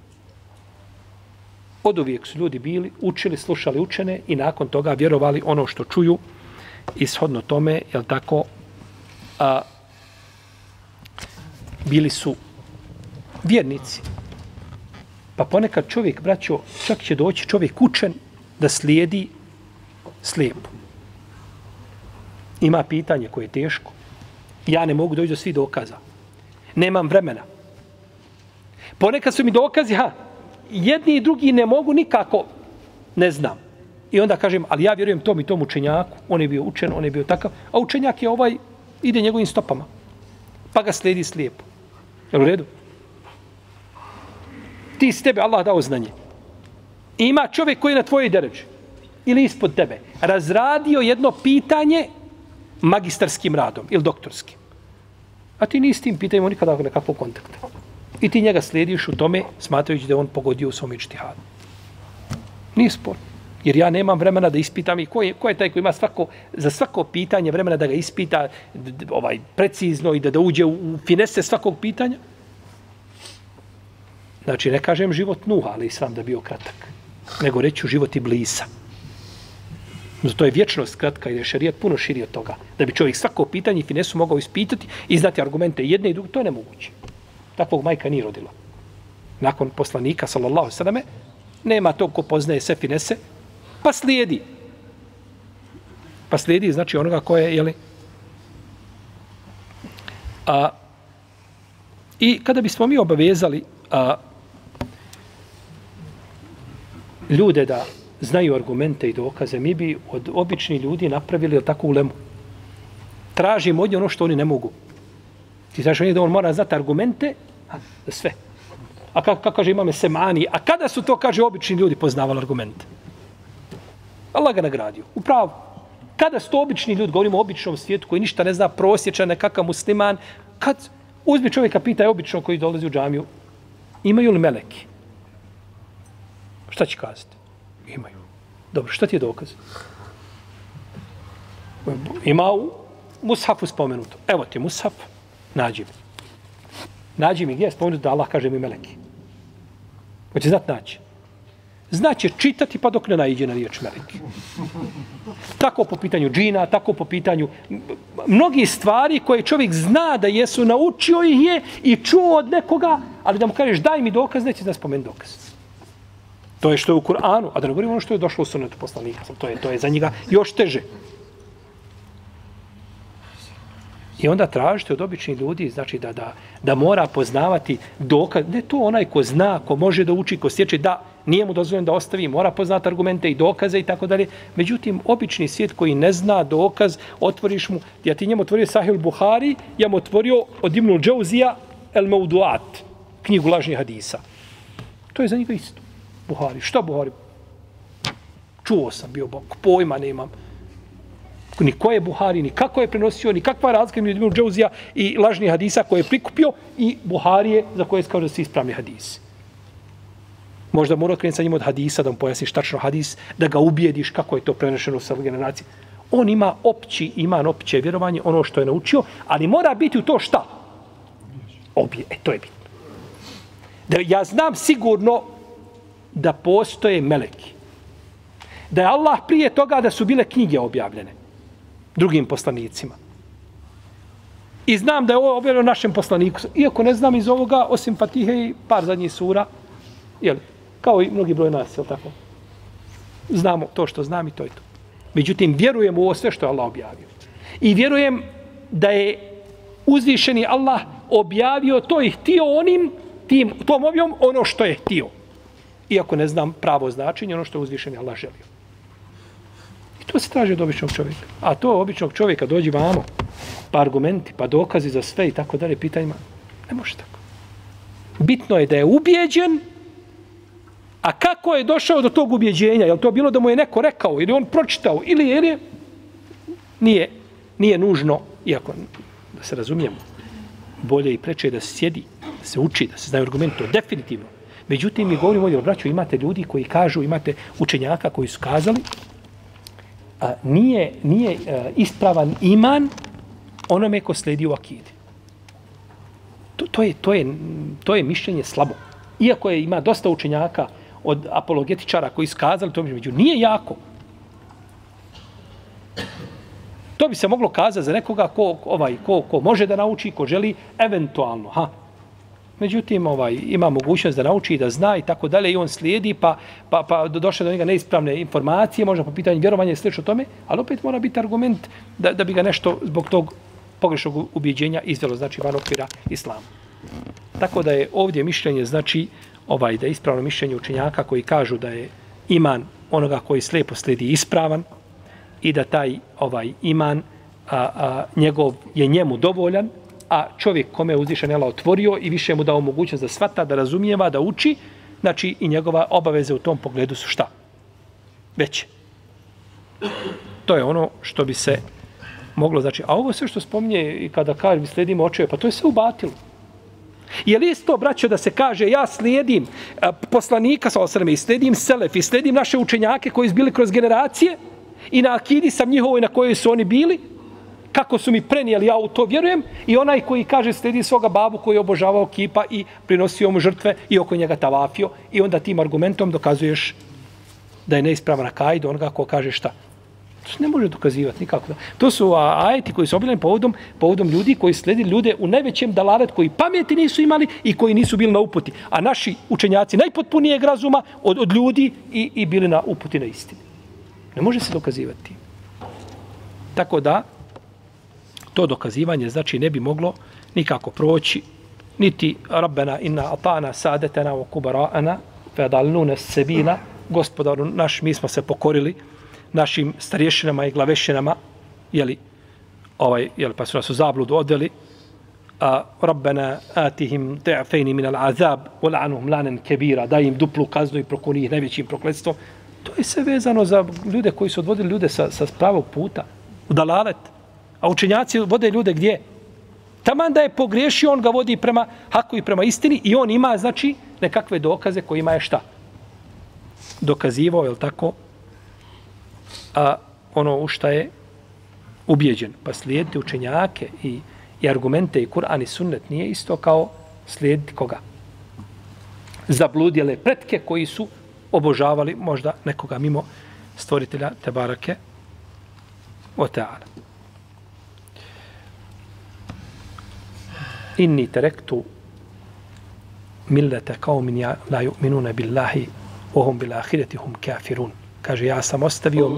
Od uvijek su ljudi bili, učili, slušali učene i nakon toga vjerovali ono što čuju i shodno tome, jel tako, a, bili su Vjernici. Pa ponekad čovjek, braćo, čak će doći čovjek učen da slijedi slijepo. Ima pitanje koje je teško. Ja ne mogu doći do svih dokaza. Nemam vremena. Ponekad su mi dokazi, ha, jedni i drugi ne mogu nikako, ne znam. I onda kažem, ali ja vjerujem tom i tom učenjaku, on je bio učen, on je bio takav, a učenjak je ovaj, ide njegovim stopama. Pa ga slijedi slijepo. Jel u redu? Ti si tebe Allah dao znanje. I ima čovjek koji je na tvojoj deređi ili ispod tebe razradio jedno pitanje magistarskim radom ili doktorskim. A ti nisi s tim pitanjima nikada nekakvog kontakta. I ti njega slijediš u tome smatrajući da je on pogodio u svom ičtihadu. Nije spor. Jer ja nemam vremena da ispitam i ko je, ko je taj koji ima svako, za svako pitanje vremena da ga ispita d, d, ovaj, precizno i da, da uđe u, u finese svakog pitanja. Znači, ne kažem život Nuha, ali islam da bio kratak. Nego reću život Iblisa. Zato je vječnost kratka i je šerijat puno širi od toga. Da bi čovjek svako pitanje i finesu mogao ispitati i znati argumente jedne i druge, to je nemoguće. Takvog majka nije rodila. Nakon poslanika, sallallahu alejhi ve selleme, nema tog ko poznaje sve finese, pa slijedi. Pa slijedi, znači onoga ko je, jeli... A, I kada bismo mi obavezali a, ljude da znaju argumente i dokaze, mi bi od običnih ljudi napravili tako ulemu. Tražimo od nje ono što oni ne mogu. Ti znaš da on mora znati argumente, a, za sve. A kako ka, kaže imame semani, a kada su to, kaže, obični ljudi poznavali argumente? Allah ga nagradio. Upravo. Kada su to obični ljudi, govorimo o običnom svijetu koji ništa ne zna, prosječan, nekakav musliman, kad uzmi čovjeka, pita je obično koji dolazi u džamiju, imaju li meleki? Šta će kazati? Imaju. Dobro, šta ti je dokaz? Ima u Mushafu spomenuto. Evo ti Mushaf, nađi mi. Nađi mi gdje je spomenuto da Allah kaže mi meleki. Hoće znat naći. Znaće čitati pa dok ne naiđe na riječ meleki. Tako po pitanju džina, tako po pitanju mnogi stvari koje čovjek zna da jesu, naučio ih je i čuo od nekoga, ali da mu kažeš daj mi dokaz, neće da spomeni dokaz. To je što je u Kur'anu, a da ne govorimo ono što je došlo u sunnetu poslanika. To je, to je za njega još teže. I onda tražite od običnih ljudi, znači da, da, da mora poznavati dokaz. Ne to onaj ko zna, ko može da uči, ko sjeće, da nije mu dozvoljeno da ostavi, mora poznati argumente i dokaze i tako dalje. Međutim, obični svijet koji ne zna dokaz, otvoriš mu, ja ti njemu otvorio Sahih al-Buhari, ja mu otvorio od Ibnul Džauzija El Mauduat, knjigu lažnih hadisa. To je za njega isto. Buhari. Šta Buhari? Čuo sam, bio bok, pojma nemam. Ni ko je Buhari, ni kako je prenosio, ni kakva razlika među Ibnul Džauzija i lažnih hadisa koje je prikupio i Buharije za koje je kao da su ispravni hadisi. Možda mora krenuti sa njim od hadisa, da mu pojasniš tačno hadis, da ga ubijediš kako je to prenešeno u svoj generaciji. On ima opći iman, opće vjerovanje, ono što je naučio, ali mora biti u to šta? Obje. E, to je bitno. Da ja znam sigurno da postoje meleki. Da je Allah prije toga da su bile knjige objavljene drugim poslanicima. I znam da je ovo objavljeno našem poslaniku. Iako ne znam iz ovoga, osim Fatihe i par zadnjih sura, jel, kao i mnogi broj nas, jel tako? Znamo to što znam i to je to. Međutim, vjerujem u ovo sve što je Allah objavio. I vjerujem da je uzvišeni Allah objavio to i htio onim, tim, tom objavom ono što je htio. Iako ne znam pravo značenje, ono što je uzvišeni Allah želio. I to se traži od običnog čovjeka. A to običnog čovjeka dođi vamo, pa argumenti, pa dokazi za sve i tako dalje, pitanjima. Ne može tako. Bitno je da je ubijeđen, a kako je došao do tog ubjeđenja? Je li to bilo da mu je neko rekao ili on pročitao ili je, je nije, nije nužno, iako da se razumijemo, bolje i preče je da se sjedi, da se uči, da se znaju argumenti, to definitivno. Međutim, mi govorimo ovdje o braću, imate ljudi koji kažu, imate učenjaka koji su kazali, a, nije, nije a, ispravan iman onome ko sledi u akidi. To, to, je, to, je, to je mišljenje slabo. Iako je, ima dosta učenjaka od apologetičara koji su kazali, to među nije jako. To bi se moglo kazati za nekoga ko, ovaj, ko, ko može da nauči, ko želi eventualno. Ha. Međutim, ovaj, ima mogućnost da nauči, da zna i tako dalje i on slijedi, pa, pa, pa došle do njega neispravne informacije, možda po pitanju vjerovanja i slično tome, ali opet mora biti argument da, da bi ga nešto zbog tog pogrešnog ubjeđenja izvelo, znači van okvira islama. Tako da je ovdje mišljenje, znači, ovaj, da je ispravno mišljenje učenjaka koji kažu da je iman onoga koji slijepo slijedi ispravan i da taj ovaj iman a, a, njegov je njemu dovoljan, a čovjek kome je uzvišen Allah otvorio i više mu dao mogućnost da shvata, da razumijeva, da uči, znači i njegova obaveze u tom pogledu su šta? Veće. To je ono što bi se moglo, znači, a ovo sve što spominje i kada kaže slijedimo očeve, pa to je sve ubatilo. Je li isto, braćo, da se kaže ja slijedim a, poslanika sa osrme i slijedim selef i slijedim naše učenjake koji su bili kroz generacije i na akidi sam njihovoj na kojoj su oni bili, kako su mi prenijeli, ja u to vjerujem, i onaj koji kaže slijedi svoga babu koji je obožavao kipa i prinosio mu žrtve i oko njega tavafio i onda tim argumentom dokazuješ da je neispravan akaid onoga ko kaže šta. To se ne može dokazivati nikako. To su ajeti koji su objavljeni povodom, povodom ljudi koji sledi ljude u najvećem dalalet, koji pameti nisu imali i koji nisu bili na uputi. A naši učenjaci najpotpunijeg razuma od, od ljudi i, i bili na uputi na istini. Ne može se dokazivati. Tako da, to dokazivanje, znači, ne bi moglo nikako proći, niti Rabbena inna atana sadetena wa kubara'ana fedalnuna sebina, gospodaru naš, mi smo se pokorili našim starješinama i glavešinama, jeli, ovaj, jeli, pa su nas u zabludu odveli, a Rabbena atihim te'afejni minal azab, ula'anuhum lanen kebira, daj im duplu kaznu i prokuni ih najvećim prokletstvom. To je sve vezano za ljude koji su odvodili ljude sa, sa pravog puta, u dalalet. A učenjaci vode ljude gdje? Taman da je pogriješio, on ga vodi prema haku i prema istini i on ima, znači, nekakve dokaze kojima je šta? Dokazivao, je li tako? A ono u šta je ubijeđen. Pa slijediti učenjake i, i argumente i Kur'an i sunnet nije isto kao slijediti koga? Zabludjele pretke koji su obožavali možda nekoga mimo stvoritelja Tebarake o Teala. Inni terektu millete qaumin la yu'minuna billahi wa hum bil akhirati hum kafirun. Kaže, ja sam ostavio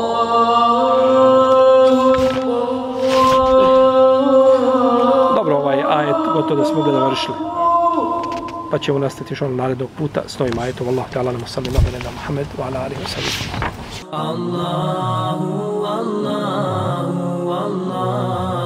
dobro, ovaj ajet gotovo da smo ga završili, pa ćemo nastaviti još ono narednog puta s novim ajetom. Wallahu ta'ala nam sallallahu alaihi wa Muhammed wa ala alihi wa sallam. Allahu, Allahu, Allahu